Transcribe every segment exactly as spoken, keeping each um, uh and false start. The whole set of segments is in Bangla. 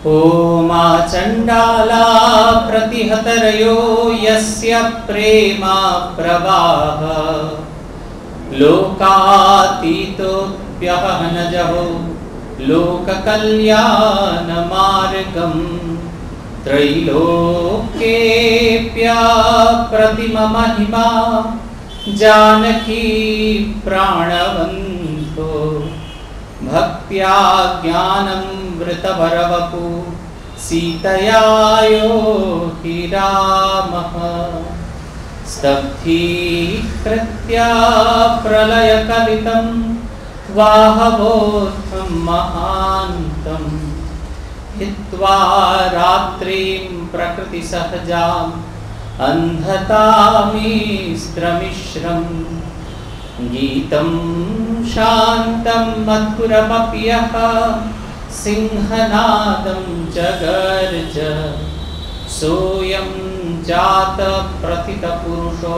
ओमा चंडाला प्रतिहतरयो यस्य प्रेमा प्रवाह लोकातीतोऽप्यहनजहो लोककल्याण मार्गम् त्रैलोक्येऽप्या प्रतिमा महिमा जानकी प्राणवन्तो भक्त्या ज्ञानं वृतभरवपु सीतयायो हि रामः स्तब्धीकृत्या प्रलयकलितं वाहवोत्थं महान्तम् हित्वा रात्रिं प्रकृतिसहजाम् अन्धतामिस्त्रमिश्रम् गीतं शान्तं मधुरमपि यः सिंहनादं जगर्ज सोऽयं जातप्रथितपुरुषो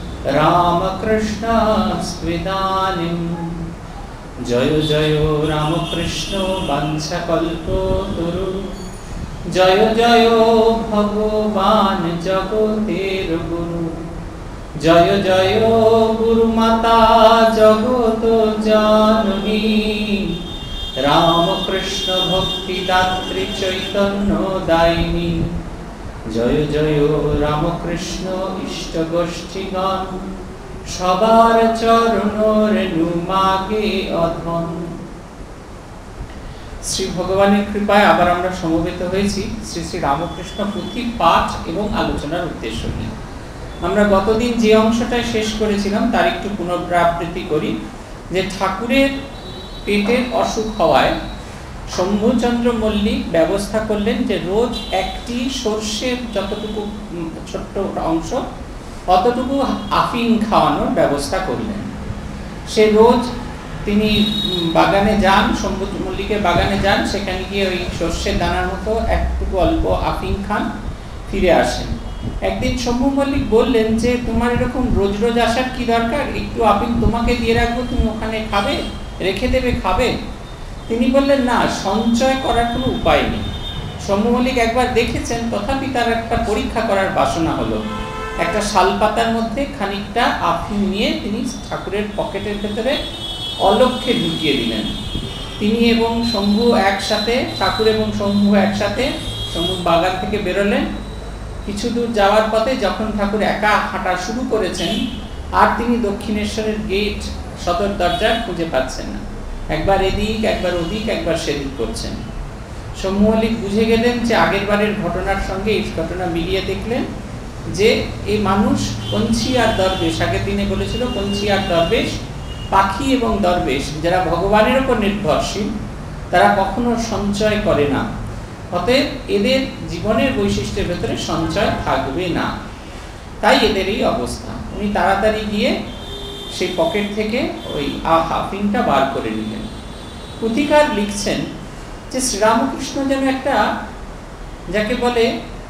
रामकृष्णस्त्विदानीम् जय जय रामकृष्ण वंशकल्पतरु जय जय भगवान जगतेर गुरु जय जय गुरुमाता जगत जननी रामकृष्ण भक्तिदात्री चैतन्य दायिनी जय जय रामकृष्ण इष्ट गोष्ठीगण सबार चरण रेणु मागे अधम। श्री भगवाনের কৃপায় আবার আমরা সমবেত হয়েছি শ্রী শ্রী রামকৃষ্ণ পুঁথি পাঠ এবং আলোচনার উদ্দেশ্য নিয়ে। আমরা গতদিন যে অংশটা শেষ করেছিলাম তার একটু পুনরাবৃত্তি করি যে ঠাকুরের পেটের অসুখ হওয়ায় শম্ভুচন্দ্র মল্লিক ব্যবস্থা করলেন যে রোজ একটি সর্ষের যতটুকু ছোট্ট অংশ অতটুকু আফিং খাওয়ানোর ব্যবস্থা করলেন। সে রোজ তিনি বাগানে যান, শম্ভু মল্লিকের বাগানে যান, সেখানে গিয়ে ওই সর্ষের দানার মতো একটুকু অল্প আফিং খান, ফিরে আসেন। একদিন শম্ভু মল্লিক বললেন যে তোমার এরকম রোজ রোজ আসার কি দরকার, একটু আফিং তোমাকে দিয়ে রাখবো, তুমি ওখানে খাবে, রেখে দেবে, খাবে। তিনি বললেন না, সঞ্চয় করার কোনো উপায় নেই। শম্ভু মল্লিক একবার দেখেছেন, তথাপি তার একটা পরীক্ষা করার বাসনা হলো। একটা শালপাতার মধ্যে খানিকটা আফিং নিয়ে তিনি ঠাকুরের পকেটের ভেতরে অলক্ষ্যে ঢুকিয়ে দিলেন। তিনি এবং শম্ভু একসাথে, ঠাকুর এবং শম্ভু একসাথে শম্ভু বাগান থেকে বেরোলেন। কিছু দূর যাওয়ার পথে যখন ঠাকুর একা হাঁটা শুরু করেছেন, আর তিনি দক্ষিণেশ্বরের গেট সদর দরজা খুঁজে পাচ্ছেন না। একবার এদিক, একবার ওদিক, একবার সেদিক করছেন। শম্ভু মল্লিক বুঝে গেলেন যে আগের বারের ঘটনার সঙ্গে এই ঘটনা মিলিয়ে দেখলেন যে এই মানুষ পঞ্চী আর দরবেশ, আগের দিনে বলেছিল পঞ্চী আর দরবেশ, পাখি এবং দরবেশ যারা ভগবানের উপর নির্ভরশীল, তারা কখনো সঞ্চয় করে না। অতএব এদের জীবনের বৈশিষ্ট্যের ভেতরে সঞ্চয় থাকবে না, তাই এদের এই অবস্থা। উনি তাড়াতাড়ি গিয়ে সেই পকেট থেকে ওই আফিংটা বার করে নিলেন। পুথিকার লিখছেন যে শ্রীরামকৃষ্ণ যেন একটা, যাকে বলে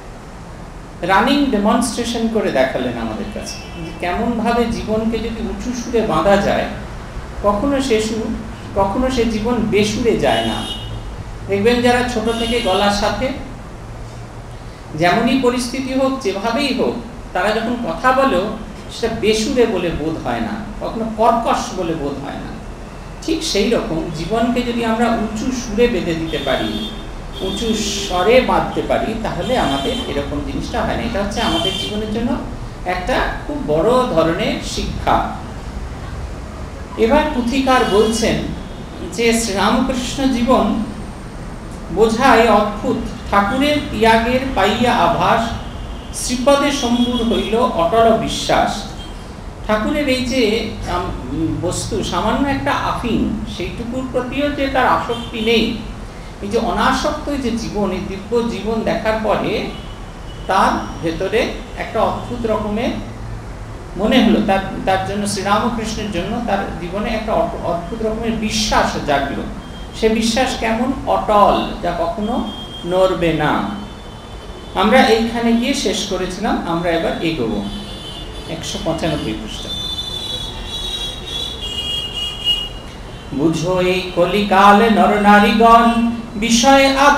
রানিং ডেমনস্ট্রেশন করে দেখালেন আমাদের কাছে, যে কেমনভাবে জীবনকে যদি উঁচু সুরে বাঁধা যায়, কখনো সে সুর, কখনো সে জীবন বেসুরে যায় না। দেখবেন যারা ছোট থেকে গলার সাথে, যেমনই পরিস্থিতি হোক, যেভাবেই হোক, তারা যখন কথা বলেও সেটা বেসুরে বলে বোধ হয় না, কখনো কর্কশ বলে বোধ হয় না। ঠিক সেই রকম জীবনকে যদি আমরা উঁচু সুরে বেঁধে দিতে পারি, উঁচু স্বরে বাঁধতে পারি, তাহলে আমাদের এরকম জিনিসটা হয় না। এটা হচ্ছে আমাদের জীবনের জন্য একটা খুব বড় ধরনের শিক্ষা। এবার পুথিকার বলছেন যে শ্রীরামকৃষ্ণ জীবন বোঝায় অদ্ভুত। ঠাকুরের ত্যাগের পাইয়া আভাস, শ্রীপদে শম্ভুর হইল অটল বিশ্বাস। ঠাকুরের এই যে বস্তু, সামান্য একটা আফিং, সেইটুকুর প্রতিও যে তার আসক্তি নেই, এই যে অনাসক্ত যে জীবন, এই দিব্য জীবন দেখার পরে তার ভেতরে একটা অদ্ভুত রকমের মনে হলো, তার তার জন্য শ্রীরামকৃষ্ণের জন্য তার জীবনে একটা অদ্ভুত রকমের বিশ্বাস জাগলো। সে বিশ্বাস কেমন? অটল, যা কখনো নড়বে না। আমরা এইখানে গিয়ে শেষ করেছিলাম, আমরা এবার এগোবো একশো পঁচানব্বই পৃষ্ঠা। বুঝো এই কলিকালে নরনারীগণ বিষয়ে আবদ্ধ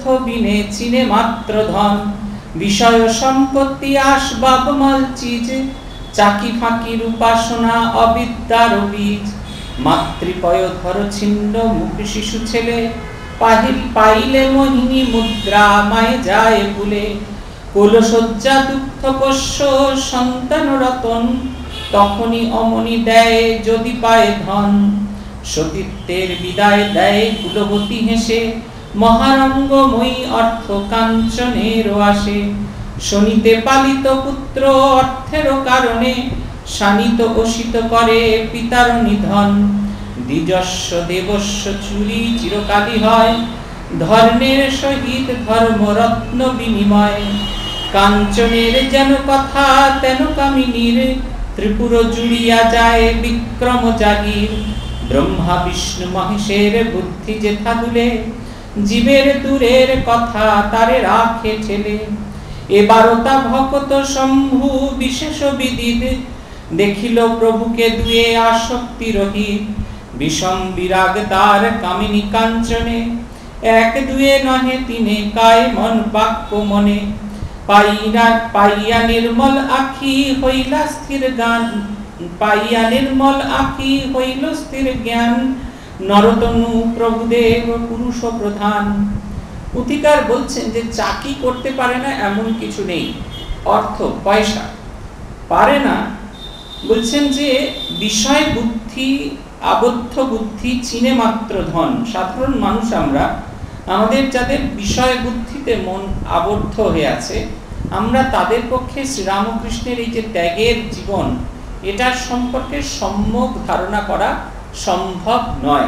বিনে চিনে মাত্র ধন, বিষয় সম্পত্তি আসবাব মাল চিজ, চাকি ফাঁকির উপাসনা অবিদ্যার বীজ। মাতৃপয়ধর ছিন্ন মুখ শিশু ছেলে, পাহিল পাইলে মোহিনী মুদ্রা মায়ে যায় ভুলে। কোলশয্যা দুগ্ধ পোষ্য সন্তান রতন, তখনই অমনি দেয় যদি পায় ধন। সতীত্বের বিদায় দেয় কুলবতী হেসে, মহারঙ্গময়ী অর্থ কাঞ্চনের আসে। শনিতে পালিত পুত্র অর্থের কারণে, শানিত অসিত করে পিতার নিধন। দ্বিজস্ব দেবস্ব চুরি চিরকালই হয়, ধর্মের সহিত ধর্মরত্ন বিনিময়। কাঞ্চনের যেন কথা তেন কামিনীর, ত্রিপুর জুড়িয়া যায় বিক্রম জাগির। ব্রহ্মা বিষ্ণু মহেশের বুদ্ধি যেথা দুলে, জীবের দূরের কথা তারে রাখে ঠেলে। এবারতা ভকত শম্ভু বিশেষ বিদিত, দেখিল প্রভুকে দুয়ে আসক্তি রহিত। বিষম বিরাগ তার কামিনী কাঞ্চনে, এক দুয়ে নহে তিনে কায় মন বাক্য মনে। পাইয়া পাইয়া নির্মল আখি হইলা স্থির গান, পাইয়া নির্মল আখি হইল স্থির জ্ঞান। নরতনু প্রভুদেব পুরুষ প্রধান। পুথিকার বলছেন যে চাকি করতে পারে না এমন কিছু নেই, অর্থ পয়সা পারে না। বলছেন যে বিষয় বুদ্ধি আবদ্ধ বুদ্ধি চিনে মাত্র ধন। সাধারণ মানুষ আমরা, আমাদের যাদের বিষয় বুদ্ধিতে মন আবদ্ধ হয়ে আছে, আমরা তাদের পক্ষে শ্রীরামকৃষ্ণের এই যে ত্যাগের জীবন, এটার সম্পর্কে সম্যক ধারণা করা সম্ভব নয়।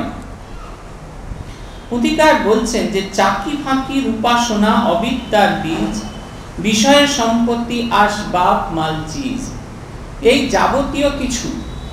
পুথিকার বলছেন যে চাকি ফাঁকির উপাসনা অবিদ্যার বীজ, বিষয় সম্পত্তি আসবাব মাল চিজ। এই যাবতীয় কিছু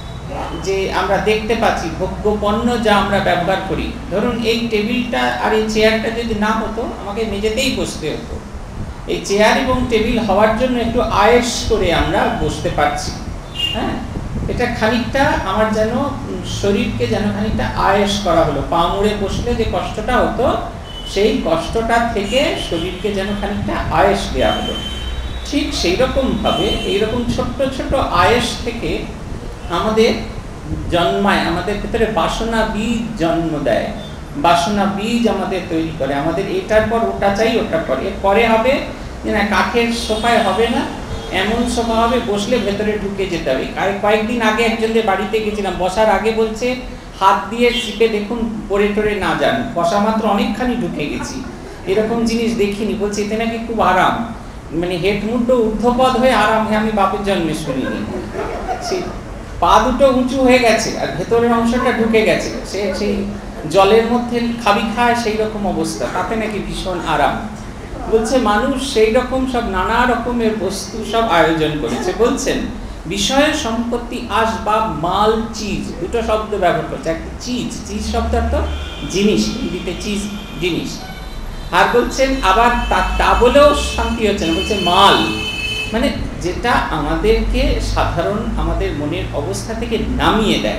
যে আমরা দেখতে পাচ্ছি ভোগ্য পণ্য যা আমরা ব্যবহার করি, ধরুন এই টেবিলটা আর এই চেয়ারটা যদি না হতো আমাকে মেঝেতেই বসতে হতো। এই চেয়ার এবং টেবিল হওয়ার জন্য একটু আয়েশ করে আমরা বসতে পারছি। হ্যাঁ, এটা খানিকটা আমার যেন শরীরকে যেন খানিকটা আয়েশ করা হলো। পা মুড়ে বসলে যে কষ্টটা হতো, সেই কষ্টটা থেকে শরীরকে যেন খানিকটা আয়েশ দেওয়া হলো। ঠিক সেই রকম ভাবে এইরকম ছোট্ট ছোট আয়েশ থেকে আমাদের জন্মায়, আমাদের ভিতরে বাসনা বীজ জন্ম দেয়। বাসনা বীজ আমাদের তৈরি করে, আমাদের এটার পর ওটা চাই, ওটার পর এর পরে হবে যে না কাঠের সোফায় হবে না, এমন সোফা হবে বসলে ভেতরে ঢুকে যেতে হবে। কয়েকদিন আগে একজনের বাড়িতে গেছিলাম, বসার আগে বলছে হাত দিয়ে চিপে দেখুন পরে টরে না যান, বসা মাত্র অনেকখানি ঢুকে গেছি। এরকম জিনিস দেখিনি, বলছে এতে নাকি খুব আরাম, মানে হেডমুন্ড ঊর্ধ্বপদ হয়ে আরাম হয়, আমি বাপের জন্মে শুনিনি। সেই পা দুটো উঁচু হয়ে গেছে আর ভেতরের অংশটা ঢুকে গেছে, সে সেই জলের মধ্যে খাবি খায় সেই রকম অবস্থা, তাতে নাকি ভীষণ আরাম। বলছে মানুষ সেই রকম সব নানা রকমের বস্তু সব আয়োজন করেছে। বলছেন বিষয় সম্পত্তি আসবাব মাল চিজ, দুটো শব্দ ব্যবহার করছে। একটা চিজ, চিজ শব্দ অর্থ জিনিস, হিন্দিতে চিজ জিনিস। আর বলছেন আবার তা বলেও শান্তি হচ্ছে না, বলছে মাল, মানে যেটা আমাদেরকে সাধারণ আমাদের মনের অবস্থা থেকে নামিয়ে দেয়।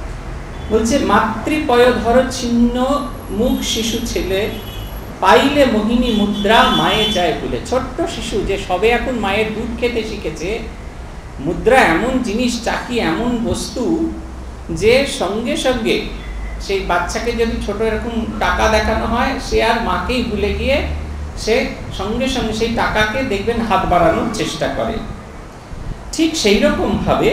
বলছে মাতৃপয়ধর ছিন্ন মুখ শিশু ছেলে, পাইলে মোহিনী মুদ্রা মায়ে যায় ভুলে। ছোট্ট শিশু যে সবে এখন মায়ের দুধ খেতে শিখেছে, মুদ্রা এমন জিনিস, চাকি এমন বস্তু যে সঙ্গে সঙ্গে সেই বাচ্চাকে যদি ছোট এরকম টাকা দেখানো হয়, সে আর মাকেই ভুলে গিয়ে সে সঙ্গে সঙ্গে সেই টাকাকে দেখবেন হাত বাড়ানোর চেষ্টা করে। ঠিক সেই রকম ভাবে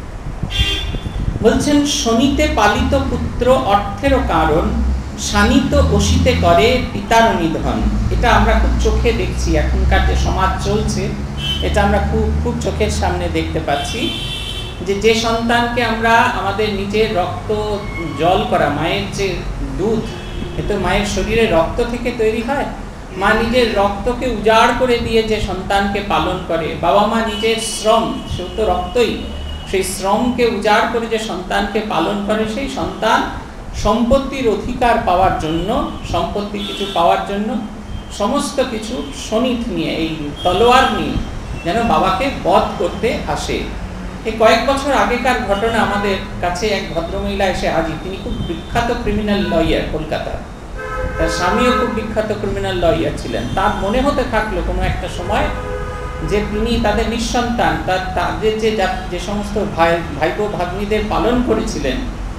বলছেন শনিতে পালিত পুত্র অর্থেরও কারণ, শানিত অসিতে করে পিতার নিধন। এটা আমরা খুব চোখে দেখছি, এখনকার যে সমাজ চলছে এটা আমরা খুব খুব চোখের সামনে দেখতে পাচ্ছি। যে যে সন্তানকে আমরা আমাদের নিজের রক্ত জল করা মায়ের যে দুধ, এতো মায়ের শরীরে রক্ত থেকে তৈরি হয়, মা নিজের রক্তকে উজাড় করে দিয়ে যে সন্তানকে পালন করে, বাবা মা নিজের শ্রম, সে তো রক্তই, সেই শ্রমকে উজাড় করে যে সন্তানকে পালন করে, সেই সন্তান সম্পত্তির অধিকার পাওয়ার জন্য, সম্পত্তি কিছু পাওয়ার জন্য সমস্ত কিছু শনিত নিয়ে, এই তলোয়ার নিয়ে যেন বাবাকে বধ করতে আসে। এই কয়েক বছর আগেকার ঘটনা, আমাদের কাছে এক ভদ্রমহিলা এসে হাজির, তিনি খুব বিখ্যাত ক্রিমিনাল লয়ার কলকাতার। তার স্বামীও খুব বিখ্যাত ক্রিমিনাল লয়ার ছিলেন। তার মনে হতে থাকলো কোনো একটা সময় যে তিনি তাদের নিঃসন্তান, তার তাদের যে যে সমস্ত ভাই ভাইপো ভাগ্নিদের পালন করেছিলেন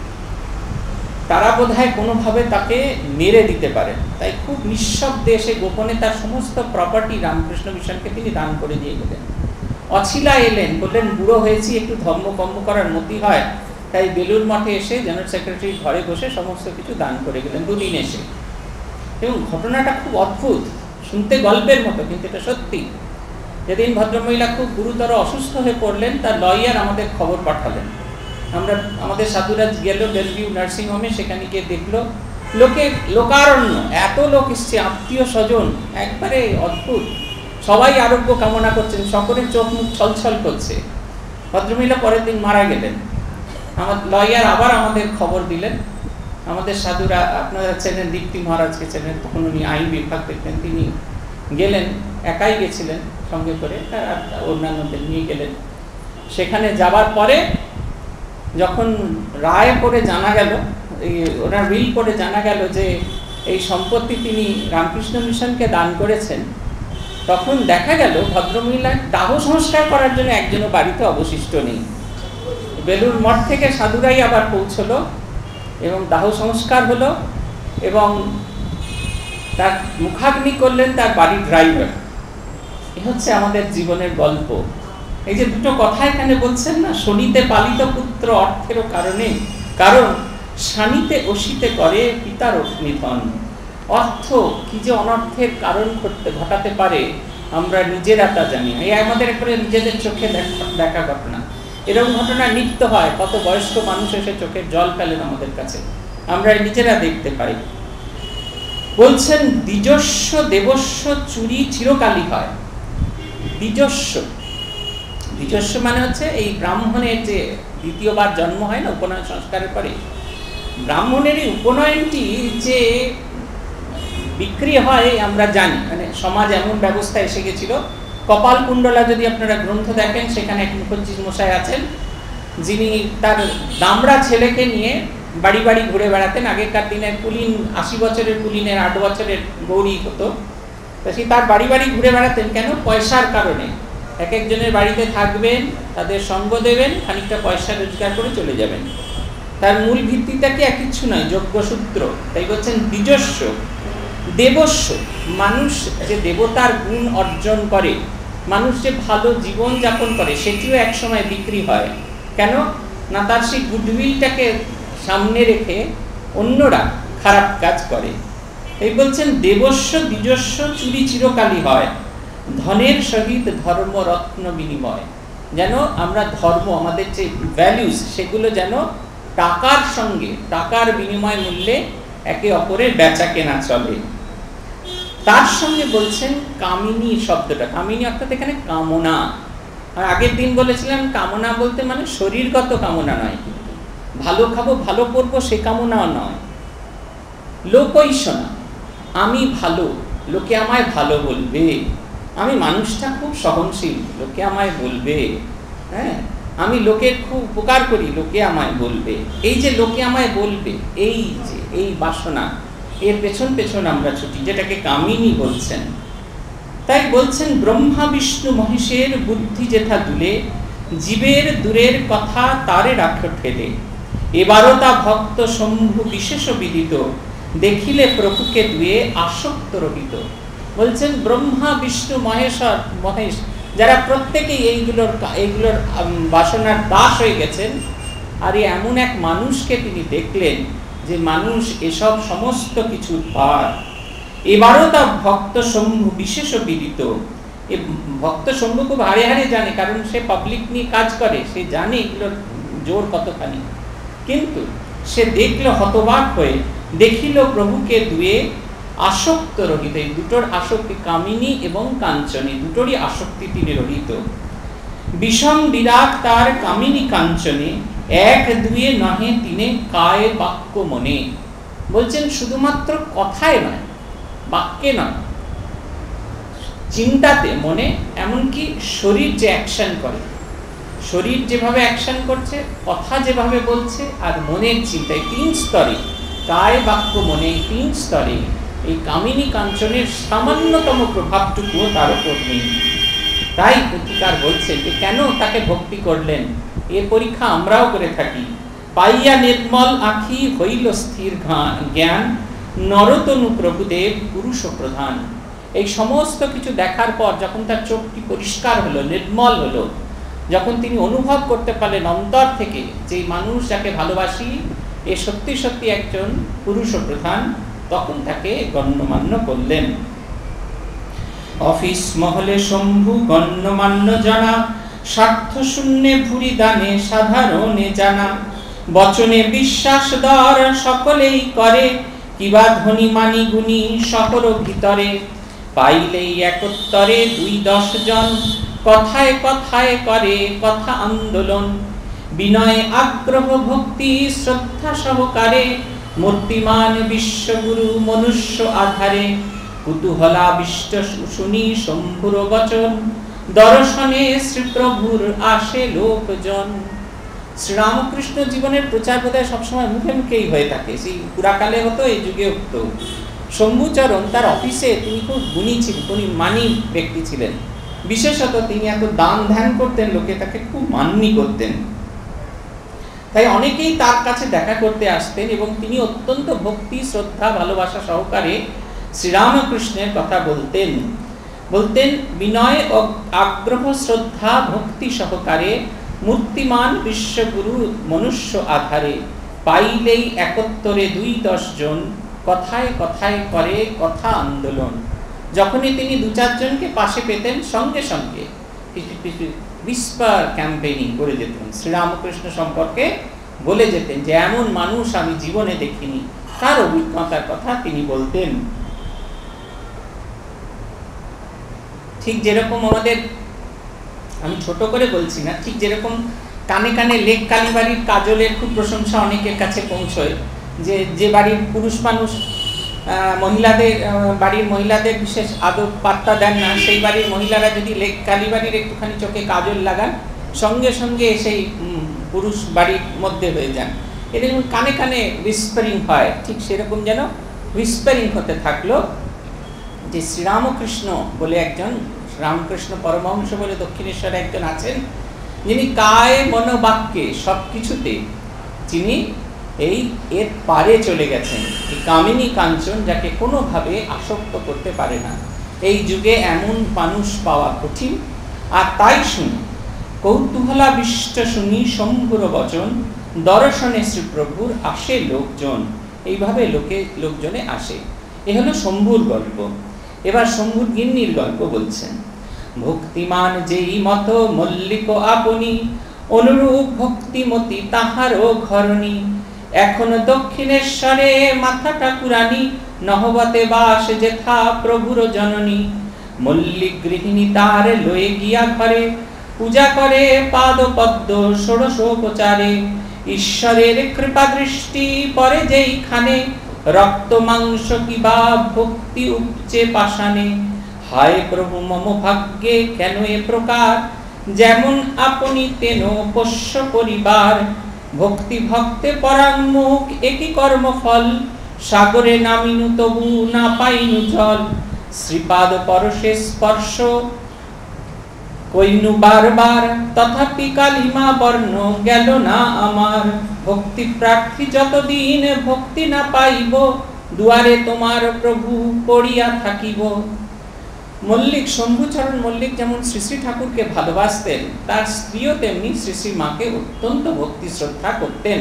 তারা বোধহয় কোনোভাবে তাকে মেরে দিতে পারেন। তাই খুব নিঃশব্দে এসে গোপনে তার সমস্ত প্রপার্টি রামকৃষ্ণ মিশনকে তিনি দান করে দিয়ে গেলেন। অছিলা এলেন, বললেন বুড়ো হয়েছি, একটু ধর্মকর্ম করার মতি হয়, তাই বেলুর মঠে এসে জেনারেল সেক্রেটারির ঘরে বসে সমস্ত কিছু দান করে গেলেন দুদিন এসে। এবং ঘটনাটা খুব অদ্ভুত, শুনতে গল্পের মতো, কিন্তু এটা সত্যি। যেদিন ভদ্রমহিলা খুব গুরুতর অসুস্থ হয়ে পড়লেন, তার লয়ার আমাদের খবর পাঠালেন। আমরা আমাদের সাধুরাজ গেল বেলভিউ নার্সিং হোমে, সেখানে গিয়ে দেখলো লোকে লোকারণ্য, এত লোক এসছে, আত্মীয় স্বজন, একবারে অদ্ভুত। সবাই আরোগ্য কামনা করছেন, সকলের চোখ মুখ ছলছল করছে। ভদ্রমহিলা পরের দিন মারা গেলেন। আমার লয়ার আবার আমাদের খবর দিলেন। আমাদের সাধুরা, আপনারা চেনেন দীপ্তি মহারাজকে চেনেন, তখন উনি আইন বিভাগ দেখতেন, তিনি গেলেন, একাই গেছিলেন সঙ্গে করে, আর অন্যান্যদের নিয়ে গেলেন। সেখানে যাবার পরে যখন রায় পড়ে জানা গেল, এই ওনার উইল পড়ে জানা গেল যে এই সম্পত্তি তিনি রামকৃষ্ণ মিশনকে দান করেছেন, তখন দেখা গেল ভদ্রমহিলার দাহ সংস্কার করার জন্য একজনও বাড়িতে অবশিষ্ট নেই। বেলুর মঠ থেকে সাধুরাই আবার পৌঁছলো এবং দাহ সংস্কার হলো, এবং তার মুখাগ্নি করলেন তার বাড়ির ড্রাইভার। এ হচ্ছে আমাদের জীবনের গল্প। এই যে দুটো কথা এখানে বলছেন না, শনিতে পালিত পুত্র অর্থেরও কারণে, কারণ শানিতে অসিতে করে পিতার নিধন। অর্থ কি যে অনর্থের কারণ করতে ঘটাতে পারে আমরা নিজেরা তা জানি। এই আমাদের একবারে নিজেদের চোখে দেখা ঘটনা। এরকম ঘটনা নিত্য হয়, কত বয়স্ক মানুষ এসে চোখের জল ফেলেন আমাদের কাছে, আমরা নিজেরা দেখতে পাই। বলছেন দ্বিজস্ব দেবস্ব চুরি চিরকালই হয়। দ্বিজস্ব, দ্বিজস্ব মানে হচ্ছে এই ব্রাহ্মণের যে দ্বিতীয়বার জন্ম হয় না উপনয়ন সংস্কারের পরে, ব্রাহ্মণের এই উপনয়নটি যে বিক্রি হয় আমরা জানি। মানে সমাজ এমন ব্যবস্থা এসে গেছিল। কপাল কুণ্ডলা যদি আপনারা গ্রন্থ দেখেন, সেখানে এক মুখর্জি মশাই আছেন, যিনি তার দামড়া ছেলেকে নিয়ে বাড়ি বাড়ি ঘুরে বেড়াতেন। আগেকার দিনের কুলিন, আশি বছরের কুলিনের আট বছরের গৌরী হতো, তো সে তার বাড়ি বাড়ি ঘুরে বেড়াতেন। কেন? পয়সার কারণে। এক একজনের বাড়িতে থাকবেন, তাদের সঙ্গ দেবেন, খানিকটা পয়সা রোজগার করে চলে যাবেন। তার মূল ভিত্তিটা কি আর কিছু নয়, যজ্ঞসূত্র। তাই বলছেন দ্বিজস্ব দেবস্ব, মানুষ যে দেবতার গুণ অর্জন করে, মানুষ যে ভালো জীবন যাপন করে, সেটিও একসময় বিক্রি হয়। কেন না? তার সেই গুডউইলটাকে সামনে রেখে অন্যরা খারাপ কাজ করে। এই বলছেন দেবস্ব দ্বিজস্ব চুরি চিরকালই হয়, ধনের সহিত ধর্ম রত্ন বিনিময়। যেন আমরা ধর্ম, আমাদের যে ভ্যালুস, সেগুলো যেন টাকার সঙ্গে, টাকার বিনিময় মূল্যে একে অপরের বেচা কেনা চলে। তার সঙ্গে বলছেন কামিনী শব্দটা, কামিনী অর্থাৎ এখানে কামনা। আর আগের দিন বলেছিলাম কামনা বলতে মানে শরীরগত কামনা নয়, ভালো খাবো ভালো পড়বো সে কামনাও নয়। লোকৈষণা, আমি ভালো, লোকে আমায় ভালো বলবে, আমি মানুষটা খুব সহনশীল, লোকে আমায় বলবে, হ্যাঁ, আমি লোকের খুব উপকার করি, লোকে আমায় বলবে। এই যে লোকে আমায় বলবে, এই যে এই বাসনা, এর পেছন পেছন আমরা ছুটি, যেটাকে কামিনী বলছেন। তাই বলছেন ব্রহ্মা বিষ্ণু মহেশের বুদ্ধি যেথা দুলে, জীবের দূরের কথা তারে রাখো ঠেলে। এবারও তা ভক্ত শম্ভু বিশেষ বিদিত, দেখিলে প্রভুকে দুয়ে আসক্ত রহিত। বলছেন ব্রহ্মা বিষ্ণু মহেশ্বর মহেশ যারা প্রত্যেকেই এইগুলোর এইগুলোর বাসনার দাস হয়ে গেছেন, আর এমন এক মানুষকে তিনি দেখলেন যে মানুষ এসব সমস্ত কিছুর পার। এবারও তা ভক্ত শম্ভু বিশেষ বিদিত। এ ভক্ত শম্ভু খুব হারে হারে জানে, কারণ সে পাবলিক নিয়ে কাজ করে, সে জানে এগুলোর জোর কতখানি। কিন্তু সে দেখলো হতবাক হয়ে, দেখিল প্রভুকে দুয়ে আসক্ত রহিত। এই দুটোর আসক্তি, কামিনী এবং কাঞ্চনী, দুটোরই আসক্তি তিনি রহিত। বিষম বিরাট তার কামিনী কাঞ্চনে, এক দুয়ে নহে তিনে কায় বাক্য মনে। বলছেন শুধুমাত্র কথায় নয়, বাক্যে নয়, চিন্তাতে, মনে, এমনকি শরীর যে অ্যাকশন করে, শরীর যেভাবে অ্যাকশন করছে, কথা যেভাবে বলছে, আর মনের চিন্তায়, তিন স্তরে, কায় বাক্য মনে, তিন স্তরে এই কামিনী কাঞ্চনের সামান্যতম প্রভাবটুকুও তার উপর নেই। তাই পুথিকার বলছেন যে কেন তাকে ভক্তি করলেন, এর পরীক্ষা আমরাও করে থাকি। পাইয়া নির্মল আখি হইল স্থির জ্ঞান, নরতনু প্রভুদেব পুরুষ প্রধান। এই সমস্ত কিছু দেখার পর যখন তার চোখটি পরিষ্কার হলো, নির্মল হলো, যখন তিনি অনুভব করতে পারলেন অন্তর থেকে যে মানুষ যাকে ভালোবাসি এ সত্যি সত্যি একজন পুরুষ প্রধান, তখন তাকে গণ্যমান্য করলেন। অফিস মহলে শম্ভু গণ্যমান্য জানা, স্বার্থ শূন্যে ভুরি দানে সাধারণে জানা। বচনে বিশ্বাস দর সকলেই করে, কিবা ধনী মানি গুণী শহর ভিতরে। পাইলেই একত্তরে দুই দশ জন, কথায় কথায় করে কথা আন্দোলন। বিনয় আগ্রহ ভক্তি শ্রদ্ধা সহকারে, মূর্তিমান বিশ্বগুরু মনুষ্য আধারে। কুতূহলাবিষ্ট শুনি শম্ভুর বচন, দর্শনে শ্রীপ্রভুর আসে লোকজন। শ্রীরামকৃষ্ণ জীবনের প্রচার বোধহয় সবসময় মুখে মুখেই হয়ে থাকে, সেই পুরাকালে হতো, এই যুগে হতো। শম্ভুচরণ তার অফিসে তিনি খুব গুণী ছিলেন, উনি মানি ব্যক্তি ছিলেন। বিশেষত তিনি এত দান ধ্যান করতেন, লোকে তাকে খুব মান্যি করতেন। তাই অনেকেই তার কাছে দেখা করতে আসতেন এবং তিনি অত্যন্ত ভক্তি শ্রদ্ধা ভালোবাসা সহকারে শ্রীরামকৃষ্ণের কথা বলতেন বলতেন বিনয় ও আগ্রহ শ্রদ্ধা ভক্তি সহকারে, মূর্তিমান বিশ্বগুরু মনুষ্য আধারে। পাইলেই একত্তরে দুই দশ জন, কথায় কথায় করে কথা আন্দোলন। যখনই তিনি দু চারজনকে পাশে পেতেন, সঙ্গে সঙ্গে কিছু কিছু বিস্পার ক্যাম্পেইনিং করে যেতেন, শ্রীরামকৃষ্ণ সম্পর্কে বলে যেতেন যে এমন মানুষ আমি জীবনে দেখিনি। তার অভিজ্ঞতার কথা তিনি বলতেন। ঠিক যেরকম আমাদের, আমি ছোট করে বলছি না, ঠিক যেরকম কানে কানে লেক কালীবাড়ির কাজলের খুব প্রশংসা অনেকের কাছে পৌঁছয়, যে যে বাড়ির পুরুষ মানুষ মহিলাদের বাড়ির মহিলাদের বিশেষ আদর পাত্তা দেন না, সেই বাড়ির মহিলারা যদি লেক কালীবাড়ির একটুখানি চোখে কাজল লাগান, সঙ্গে সঙ্গে সেই পুরুষ বাড়ির মধ্যে হয়ে যান। এরকম কানে কানে হুইসপারিং হয়, ঠিক সেরকম যেন হুইসপারিং হতে থাকলো যে শ্রীরামকৃষ্ণ বলে একজন, রামকৃষ্ণ পরমহংস বলে দক্ষিণেশ্বরে একজন আছেন, যিনি কায়ে মনোবাক্যে সব কিছুতে যিনি এই এর পারে চলে গেছেন। এই কামিনী কাঞ্চন যাকে কোনোভাবে আসক্ত করতে পারে না। এই যুগে এমন মানুষ পাওয়া কঠিন। আর তাই শুনি কৌতূহলাবিষ্ট শুনি শম্ভুর বচন, দর্শনে শ্রীপ্রভুর আসে লোকজন। এইভাবে লোকে লোকজনে আসে। এ হলো শম্ভুর গল্প। এবার শম্ভুর গিন্নির গল্প বলছেন। ভক্তিমান যেই মত মল্লিক আপনি, অনুরূপ ভক্তিমতী তাহারও ঘরণী। এখন দক্ষিণেশ্বরে মাথা ঠাকুরানী, নহবতে বাস যেথা প্রভুর জননী। মল্লিক গৃহিণী তার লয়ে গিয়া ঘরে, পূজা করে পাদ পদ্ম ষোড়শোপচারে। ঈশ্বরের কৃপা দৃষ্টি পরে যেইখানে, রক্ত মাংস কিবা ভক্তি উপচে পাষাণে। হায় প্রভু মম ভাগ্যে কেন এ প্রকার, যেমন আপনি তেন পোষ্য পরিবার। ভক্তি ভক্তে পরাঙ্মুখ একই কর্মফল, সাগরে নামিনু তবু না পাইনু জল। শ্রীপাদ পরশে স্পর্শ কইনু বারবার, তথাপি কালিমা বর্ণ গেল না আমার। ভক্তি প্রার্থী যতদিন ভক্তি না পাইব, দুয়ারে তোমার প্রভু পড়িয়া থাকিব। মল্লিক শম্ভুচরণ মল্লিক যেমন শ্রী শ্রী ঠাকুরকে ভালোবাসতেন, তার স্ত্রীও তেমনি শ্রী শ্রী মাকে অত্যন্ত ভক্তি শ্রদ্ধা করতেন।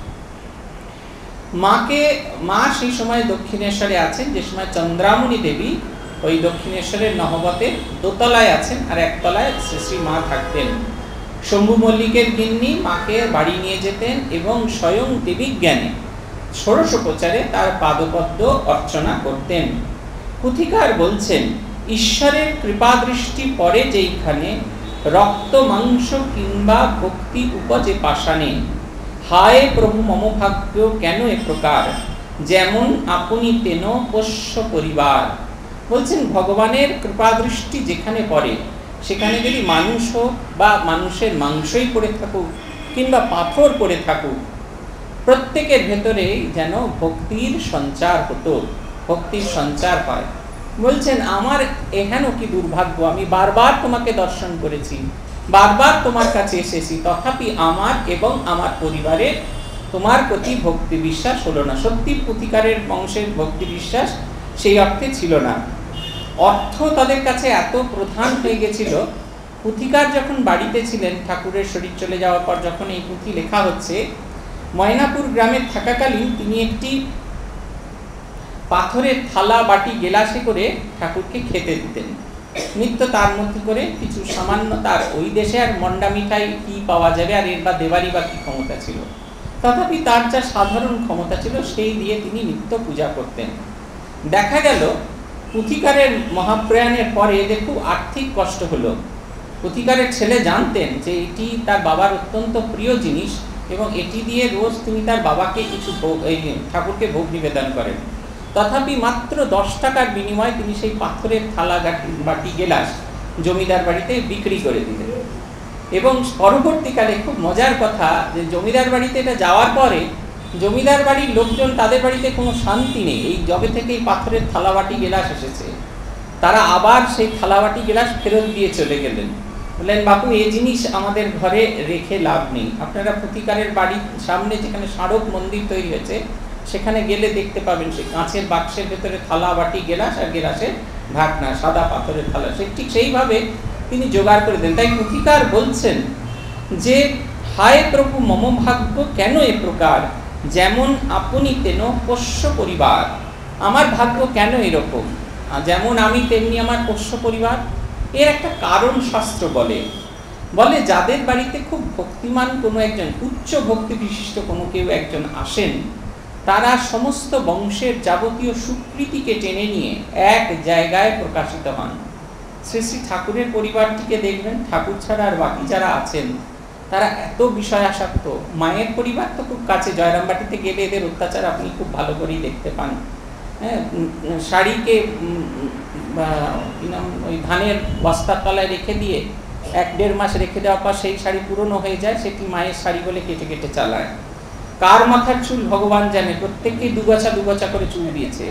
মাকে মা সেই সময় দক্ষিণেশ্বরে আছেন, যে সময় চন্দ্রামণি দেবী ওই দক্ষিণেশ্বরের নহবতের দোতলায় আছেন, আর একতলায় শ্রী শ্রী মা থাকতেন। শম্ভু মল্লিকের গিন্নি মাকে বাড়ি নিয়ে যেতেন এবং স্বয়ং দেবী জ্ঞানে ষোড়শোপচারে তার পাদপদ্ম অর্চনা করতেন। পুথিকার বলছেন, ঈশ্বরের কৃপা দৃষ্টি পড়ে যেইখানে, রক্ত মাংস কিংবা ভক্তি উপজে পাষাণে। হায় প্রভু মম ভাগ্য কেন এ প্রকার, যেমন আপনি তেন পোষ্য পরিবার। বলছেন ভগবানের কৃপা দৃষ্টি যেখানে পড়ে, সেখানে যদি মানুষ হোক বা মানুষের মাংসই পড়ে থাকুক কিংবা পাথর পড়ে থাকুক, প্রত্যেকের ভেতরেই যেন ভক্তির সঞ্চার হতো। ভক্তির সঞ্চার হয়। বলছেন আমার এহেন কি দুর্ভাগ্য, আমি বারবার তোমাকে দর্শন করেছি, বারবার তোমার কাছে এসেছি, তথাপি আমার এবং আমার পরিবারের তোমার প্রতি ভক্তি বিশ্বাস হলো না। সত্যি পুথিকারের বংশের ভক্তি বিশ্বাস সেই অর্থে ছিল না। অর্থ তাদের কাছে এত প্রধান হয়ে গেছিল, পুথিকার যখন বাড়িতে ছিলেন, ঠাকুরের শরীর চলে যাওয়ার পর যখন এই পুঁথি লেখা হচ্ছে, ময়নাপুর গ্রামে থাকাকালীন তিনি একটি পাথরের থালা বাটি গেলাসে করে ঠাকুরকে খেতে দিতেন। নিত্য তার মধ্যে করে কিছু সামান্য, তার ওই দেশে আর মন্ডা মিঠাই কি পাওয়া যাবে, আর এর বা দেবারই বা কি ক্ষমতা ছিল, তথাপি তার যা সাধারণ ক্ষমতা ছিল সেই দিয়ে তিনি নিত্য পূজা করতেন। দেখা গেল পুথিকারের মহাপ্রয়াণের পরে এদের খুব আর্থিক কষ্ট হলো। পুথিকারের ছেলে জানতেন যে এটি তার বাবার অত্যন্ত প্রিয় জিনিস এবং এটি দিয়ে রোজ তিনি তার বাবাকে কিছু ঠাকুরকে ভোগ নিবেদন করেন, তথাপি মাত্র দশ টাকার বিনিময়ে তিনি সেই পাথরের থালা বাটি গেলাস জমিদার বাড়িতে বিক্রি করে দিলেন। এবং পরবর্তীকালে খুব মজার কথা যে জমিদার বাড়িতে এটা যাওয়ার পরে জমিদার বাড়ির লোকজন, তাদের বাড়িতে কোনো শান্তি নেই, এই যবে থেকে এই পাথরের থালাবাটি গেলাস এসেছে তারা আবার সেই থালাবাটি গেলাস ফেরত দিয়ে চলে গেলেন। বললেন বাপু এই জিনিস আমাদের ঘরে রেখে লাভ নেই, আপনারা পুথিকারের বাড়ির সামনে যেখানে স্মারক মন্দির তৈরি হয়েছে সেখানে গেলে দেখতে পাবেন সেই কাঁচের বাক্সের ভেতরে থালা বাটি গেলাস আর গেলাসের ঢাকনা, সাদা পাথরের থালা, সে ঠিক সেইভাবে তিনি জোগাড় করে দেন। তাই পুথিকার বলছেন যে হায় প্রভু মম ভাগ্য কেন এ প্রকার, যেমন আপনি তেন পোষ্য পরিবার, আমার ভাগ্য কেন এরকম, যেমন আমি তেমনি আমার পোষ্য পরিবার। এর একটা কারণ শাস্ত্র বলে বলে যাদের বাড়িতে খুব ভক্তিমান কোনো একজন, উচ্চ ভক্তি বিশিষ্ট কোনো কেউ একজন আসেন, তারা সমস্ত বংশের যাবতীয় সুকৃতিকে টেনে নিয়ে এক জায়গায় প্রকাশিত হন। শ্রী শ্রী ঠাকুরের পরিবারটিকে দেখবেন, ঠাকুর ছাড়া আর বাকি যারা আছেন তারা এত বিষয়াসক্ত। মায়ের পরিবার তো খুব কাছে, জয়রামবাটিতে গেলে এদের অত্যাচার আপনি খুব ভালো করেই দেখতে পান। হ্যাঁ, শাড়িকে ওই ধানের বস্তার তলায় রেখে দিয়ে এক দেড় মাস রেখে দেওয়ার পর সেই শাড়ি পুরনো হয়ে যায়, সেটি মায়ের শাড়ি বলে কেটে কেটে চালায়। কার মাথার চুল ভগবান জানে, প্রত্যেককেই দুগাছা দুগাছা করে চুল দিয়েছে।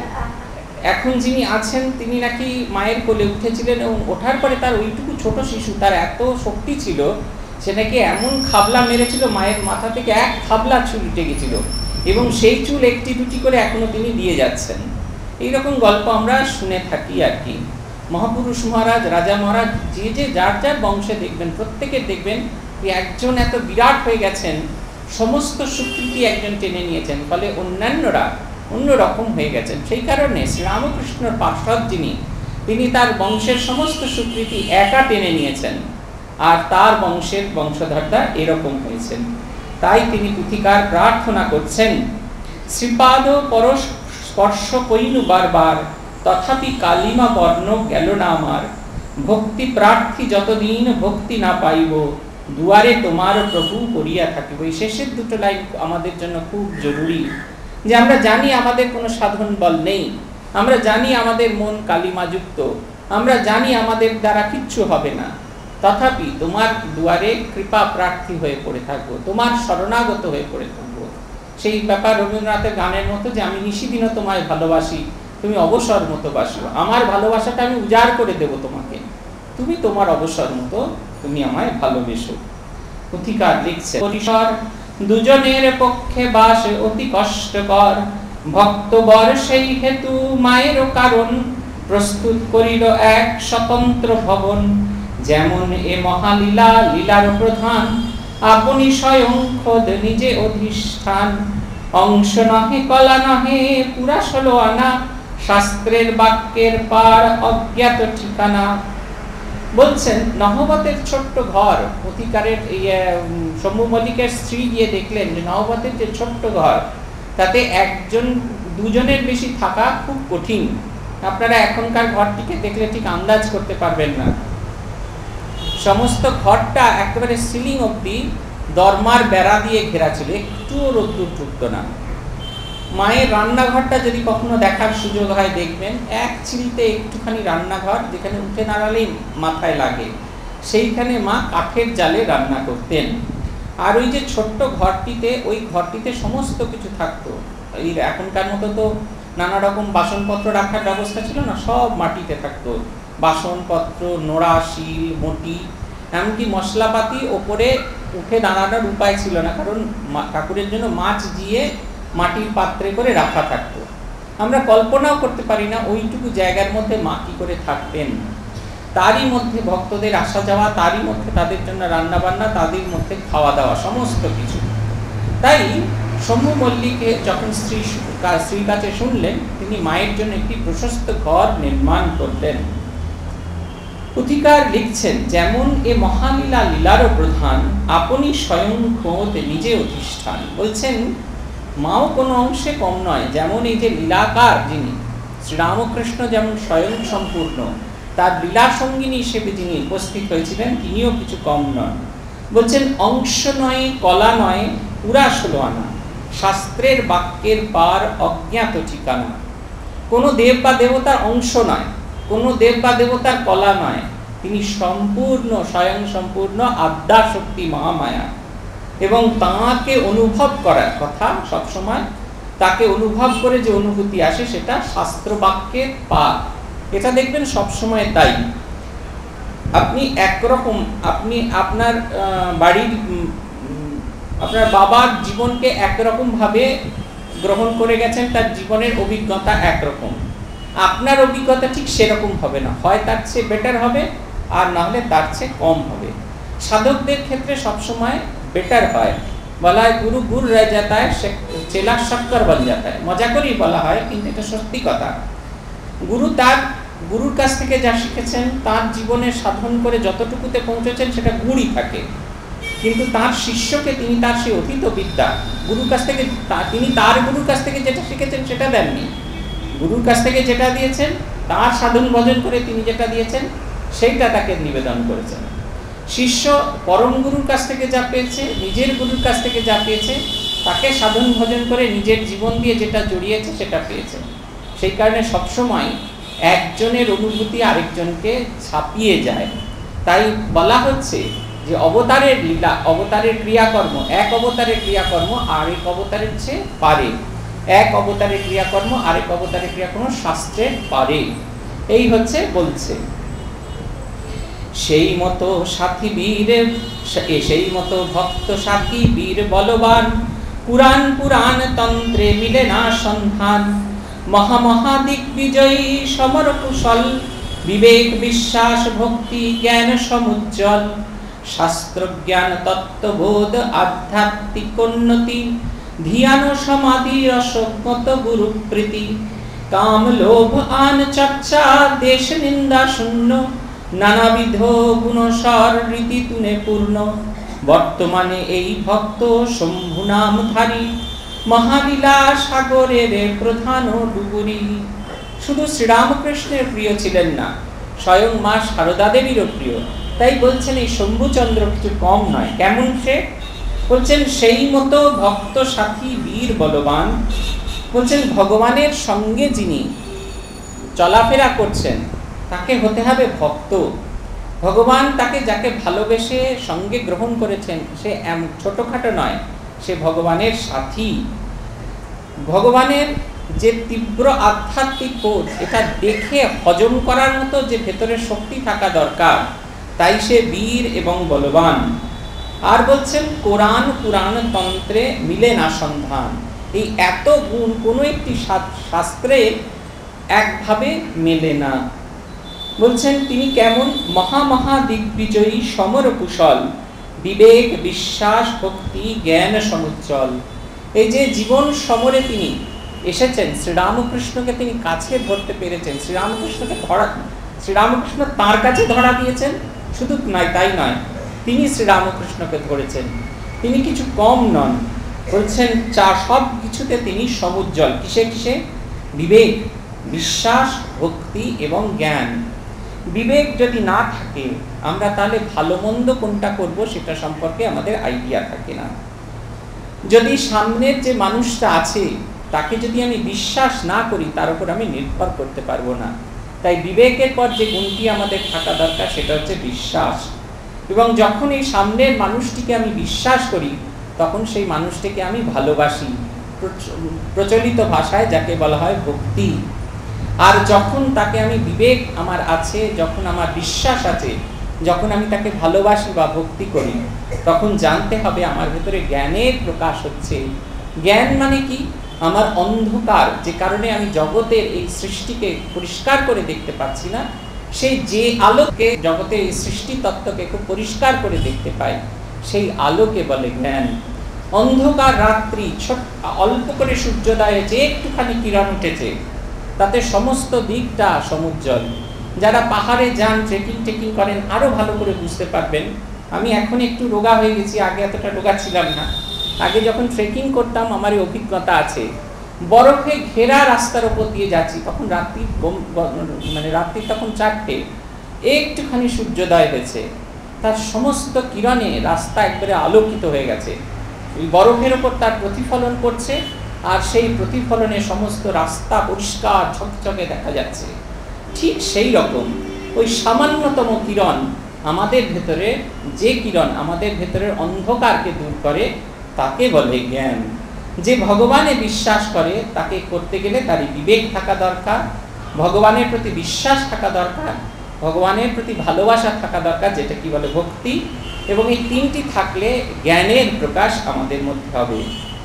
এখন যিনি আছেন তিনি নাকি মায়ের কোলে উঠেছিলেন এবং ওঠার পরে তার ওইটুকু ছোট শিশু, তার এত শক্তি ছিল, সে নাকি এমন খাবলা মেরেছিল মায়ের মাথা থেকে এক খাবলা চুল উঠে গেছিল এবং সেই চুল একটি দুটি করে এখনো তিনি দিয়ে যাচ্ছেন। এইরকম গল্প আমরা শুনে থাকি আর কি। মহাপুরুষ মহারাজ, রাজা মহারাজ, যে যে যার যার বংশে দেখবেন প্রত্যেকের দেখবেন একজন এত বিরাট হয়ে গেছেন, সমস্ত স্বীকৃতি একজন টেনে নিয়েছেন, ফলে অন্যান্যরা অন্যরকম হয়ে গেছেন। সেই কারণে শ্রীরামকৃষ্ণর পার্ষদ যিনি, তিনি তার বংশের সমস্ত স্বীকৃতি একা টেনে নিয়েছেন আর তার বংশের বংশধররা এরকম হয়েছেন। তাই তিনি পুথিকার প্রার্থনা করছেন, শ্রীপাদ পরশ স্পর্শ কইনু বারবার, তথাপি কালিমা বর্ণ গেল না আমার, ভক্তি প্রার্থী যতদিন ভক্তি না পাইব, দুয়ারে তোমার প্রভু করিয়া থাকিব। এই শেষের দুটো লাইন আমাদের জন্য খুব জরুরি, যে আমরা জানি আমাদের কোনো সাধন বল নেই, আমরা জানি আমাদের মন কালিমাযুক্ত, আমরা জানি আমাদের দ্বারা কিচ্ছু হবে না, তথাপি তোমার দুয়ারে কৃপা প্রার্থী হয়ে পড়ে থাকবো, তোমার শরণাগত হয়ে পড়ে থাকবো। সেই ব্যাপার রবীন্দ্রনাথের গানের মতো, যে আমি নিশিদিনও তোমায় ভালোবাসি, তুমি অবসর মতো বাসো, আমার ভালোবাসাটা আমি উজাড় করে দেব তোমাকে, তুমি তোমার অবসর মতো তুমি আমায় ভালোবেসো। পুথিকার লিখছে, পরিসর দুজনের পক্ষে বাস অতি কষ্টকর, ভক্তবর সেই হেতু মায়েরও কারণ, প্রস্তুত করিল এক স্বতন্ত্র ভবন, যেমন এ মহালীলা লীলার প্রধান, আপনি স্বয়ং খোদ নিজে অধিষ্ঠান, অংশ নহে কলা নহে পুরা ষোলো আনা, শাস্ত্রের বাক্যের পার অজ্ঞাত ঠিকানা। বলছেন নহবতের ছোট্ট ঘর, অধিকারের শম্ভু মল্লিকের স্ত্রী গিয়ে দেখলেন যে নহবতের যে ছোট্ট ঘর, তাতে একজন দুজনের বেশি থাকা খুব কঠিন। আপনারা এখনকার ঘরটিকে দেখলে ঠিক আন্দাজ করতে পারবেন না। সমস্ত ঘরটা একেবারে সিলিং অব্দি দরমার বেড়া দিয়ে ঘেরা ছিল, একটুও রোদ্দুর ঢুকতো না। মায়ের রান্নাঘরটা যদি কখনো দেখার সুযোগ হয় দেখবেন, এক চিলতে একটুখানি রান্নাঘর, যেখানে উঠে দাঁড়ালেই মাথায় লাগে, সেইখানে মা কাঠের জালে রান্না করতেন। আর ওই যে ছোট্ট ঘরটিতে, ওই ঘরটিতে সমস্ত কিছু থাকতো। এই এখনকার মতো তো নানা রকম বাসনপত্র রাখার ব্যবস্থা ছিল না, সব মাটিতে থাকতো। বাসনপত্র, নোড়া, শিল, মটি, এমনকি মশলাপাতি ওপরে উঠে দাঁড়ানোর উপায় ছিল না, কারণ ঠাকুরের জন্য মাছ দিয়ে মাটির পাত্রে করে রাখা থাকতো। আমরা কল্পনাও করতে পারি না ওইটুকু জায়গার মধ্যে মা কি করে থাকতেন। তারই মধ্যে ভক্তদের আসা যাওয়া, তারই মধ্যে তাদের জন্য রান্না বান্না, তাদের মধ্যে খাওয়া দাওয়া, সমস্ত কিছু। তাই শম্ভু মল্লিকে যখন স্ত্রী স্ত্রীর কাছে শুনলেন, তিনি মায়ের জন্য একটি প্রশস্ত ঘর নির্মাণ করলেন। পুথিকার লিখছেন, যেমন এ মহালীলা লীলারও প্রধান, আপনি স্বয়ং খোদ নিজে অধিষ্ঠান। বলছেন মাও কোনো অংশে কম নয়। যেমন এই যে লীলাকার যিনি শ্রীরামকৃষ্ণ, যেমন স্বয়ং সম্পূর্ণ, তার লীলা সঙ্গিনী হিসেবে যিনি উপস্থিত হয়েছিলেন, তিনিও কিছু কম নন। বলছেন অংশ নয়, কলা নয়, পুরা ষোলো আনা, শাস্ত্রের বাক্যের পার অজ্ঞাত ঠিকানা। কোনো দেব বা দেবতার অংশ নয়, কোনো দেব বা দেবতার কলা নয়, তিনি সম্পূর্ণ স্বয়ং সম্পূর্ণ আদ্যা শক্তি মহামায়া। এবং তাঁকে অনুভব করার কথা সবসময়, তাকে অনুভব করে যে অনুভূতি আসে সেটা শাস্ত্র বাক্যের পার। এটা দেখবেন সবসময় তাই। আপনি একরকম, আপনি আপনার বাড়ির আপনার বাবার জীবনকে একরকম ভাবে গ্রহণ করে গেছেন, তার জীবনের অভিজ্ঞতা একরকম, আপনার অভিজ্ঞতা ঠিক সেরকম হবে না, হয় তার চেয়ে বেটার হবে আর না হলে তার চেয়ে কম হবে। সাধকদের ক্ষেত্রে সবসময় বেটার হয়, বলা হয় গুরু গুর রয়ে যাতা হয়, চেলা শক্কর বন যাতা হয়। মজা করেই বলা হয়, কিন্তু এটা সত্যি কথা। গুরু তার গুরুর কাছ থেকে যা শিখেছেন, তার জীবনে সাধন করে যতটুকুতে পৌঁছেছেন সেটা গুরই থাকে, কিন্তু তার শিষ্যকে তিনি তার সেই অতীত বিদ্যা গুরুর কাছ থেকে, তিনি তার গুরুর কাছ থেকে যেটা শিখেছেন সেটা দেননি। গুরুর কাছ থেকে যেটা দিয়েছেন, তার সাধন ভজন করে তিনি যেটা দিয়েছেন সেইটা তাকে নিবেদন করেছেন। শিষ্য পরম গুরুর কাছ থেকে যা পেয়েছে, নিজের গুরুর কাছ থেকে যা পেয়েছে, তাকে সাধন ভজন করে নিজের জীবন দিয়ে যেটা জড়িয়েছে সেটা পেয়েছে। সেই কারণে সবসময় একজনের অনুভূতি আরেকজনকে ছাপিয়ে যায়। তাই বলা হচ্ছে যে অবতারের লীলা, অবতারের ক্রিয়াকর্ম, এক অবতারের ক্রিয়াকর্ম আরেক অবতারের চেয়ে পারে, এক অবতারের ক্রিয়াকর্ম আরেক অবতারের ক্রিয়াকর্ম শাস্ত্রের পারে। এই হচ্ছে বলছে সেই মতো সাথী বীর, সেই মতো ভক্ত সাথী বীর বলবান, পুরাণ পুরাণ তন্ত্রে মিলে না সন্ধান। মহামহাদিক বিজয়ী সমর কুশল, বিবেক বিশ্বাস ভক্তি জ্ঞান সমুজ্জ্বল। শাস্ত্র জ্ঞান তত্ত্ববোধ আধ্যাত্মিক উন্নতি, ধ্যান সমাধি রসগত গুরু প্রীতি। কাম লোভ আন চর্চা দেশ নিন্দা শূন্য, নানাবিধ গুণসর রীতি তুনে পূর্ণ। বর্তমানে এই ভক্ত শম্ভু নামধারী, মহালীলা সাগরের প্রধান ডুবুরি। শুধু শ্রীরামকৃষ্ণের প্রিয় ছিলেন না, স্বয়ং মা সারদা দেবীরও প্রিয়। তাই বলছেন এই শম্ভুচন্দ্র কিছু কম নয়। কেমন সে? বলছেন সেই মতো ভক্ত সাথী বীর বলবান। বলছেন ভগবানের সঙ্গে যিনি চলাফেরা করছেন তাকে হতে হবে ভক্ত। ভগবান তাকে যাকে ভালোবেসে সঙ্গে গ্রহণ করেছেন, সে এমন ছোটখাটো নয়, সে ভগবানের সাথী। ভগবানের যে তীব্র আধ্যাত্মিক পথ, এটা দেখে হজম করার মতো যে ভেতরের শক্তি থাকা দরকার, তাই সে বীর এবং বলবান। আর বলছেন কোরআন পুরাণ তন্ত্রে মিলে না সন্ধান। এই এত গুণ কোনো একটি শাস্ত্রে একভাবে মেলে না। বলছেন তিনি কেমন? মহামহা দিগ্বিজয়ী সমর কুশল, বিবেক বিশ্বাস ভক্তি জ্ঞান সমুজ্জ্বল। এই যে জীবন সমরে তিনি এসেছেন, শ্রীরামকৃষ্ণকে তিনি কাছে ধরতে পেরেছেন, শ্রীরামকৃষ্ণকে ধরা শ্রীরামকৃষ্ণ তার কাছে ধরা দিয়েছেন, শুধু নয় তাই নয়, তিনি শ্রীরামকৃষ্ণকে ধরেছেন। তিনি কিছু কম নন। বলছেন চা সব কিছুতে তিনি সমুজ্জ্বল। কিসে কিসে? বিবেক, বিশ্বাস, ভক্তি এবং জ্ঞান। বিবেক যদি না থাকে, আমরা তাহলে ভালো মন্দ কোনটা করব সেটা সম্পর্কে আমাদের আইডিয়া থাকে না। যদি সামনের যে মানুষটা আছে তাকে যদি আমি বিশ্বাস না করি, তার উপর আমি নির্ভর করতে পারবো না। তাই বিবেকের পর যে গুণটি আমাদের থাকা দরকার সেটা হচ্ছে বিশ্বাস। এবং যখন এই সামনের মানুষটিকে আমি বিশ্বাস করি, তখন সেই মানুষটিকে আমি ভালোবাসি। প্রচলিত ভাষায় যাকে বলা হয় ভক্তি। আর যখন তাকে আমি বিবেক আমার আছে, যখন আমার বিশ্বাস আছে, যখন আমি তাকে ভালোবাসি বা ভক্তি করি, তখন জানতে হবে আমার ভেতরে জ্ঞানের প্রকাশ হচ্ছে। জ্ঞান মানে কি? আমার অন্ধকার, যে কারণে আমি জগতের এই সৃষ্টিকে পরিষ্কার করে দেখতে পাচ্ছি না, সেই যে আলোকে জগতের এই সৃষ্টি তত্ত্বকে খুব পরিষ্কার করে দেখতে পাই, সেই আলোকে বলে জ্ঞান। অন্ধকার রাত্রি, ছোট অল্প করে সূর্যোদয় হয়েছে, একটুখানি কিরণ উঠেছে, তাতে সমস্ত দিকটা সমুজ্জ্বল। যারা পাহাড়ে যান, ট্রেকিং ট্রেকিং করেন, আরো ভালো করে বুঝতে পারবেন। আমি এখন একটু রোগা হয়ে গেছি, আগে এতটা রোগা ছিলাম না। আগে যখন ট্রেকিং করতাম আমার এই অভিজ্ঞতা আছে, বরফে ঘেরা রাস্তার উপর দিয়ে যাচ্ছি, তখন রাত্রি মানে রাত্রি তখন চারটে, একটুখানি সূর্যোদয় হয়েছে, তার সমস্ত কিরণে রাস্তা একবারে আলোকিত হয়ে গেছে। এই বরফের ওপর তার প্রতিফলন করছে, আর সেই প্রতিফলনে সমস্ত রাস্তা পরিষ্কার ঝকঝকে দেখা যাচ্ছে। ঠিক সেই রকম ওই সামান্যতম কিরণ আমাদের ভেতরে, যে কিরণ আমাদের ভেতরের অন্ধকারকে দূর করে, তাকে বলে জ্ঞান। যে ভগবানে বিশ্বাস করে তাকে করতে গেলে তার বিবেক থাকা দরকার, ভগবানের প্রতি বিশ্বাস থাকা দরকার, ভগবানের প্রতি ভালোবাসা থাকা দরকার, যেটা কি বলে ভক্তি। এবং এই তিনটি থাকলে জ্ঞানের প্রকাশ আমাদের মধ্যে হবে।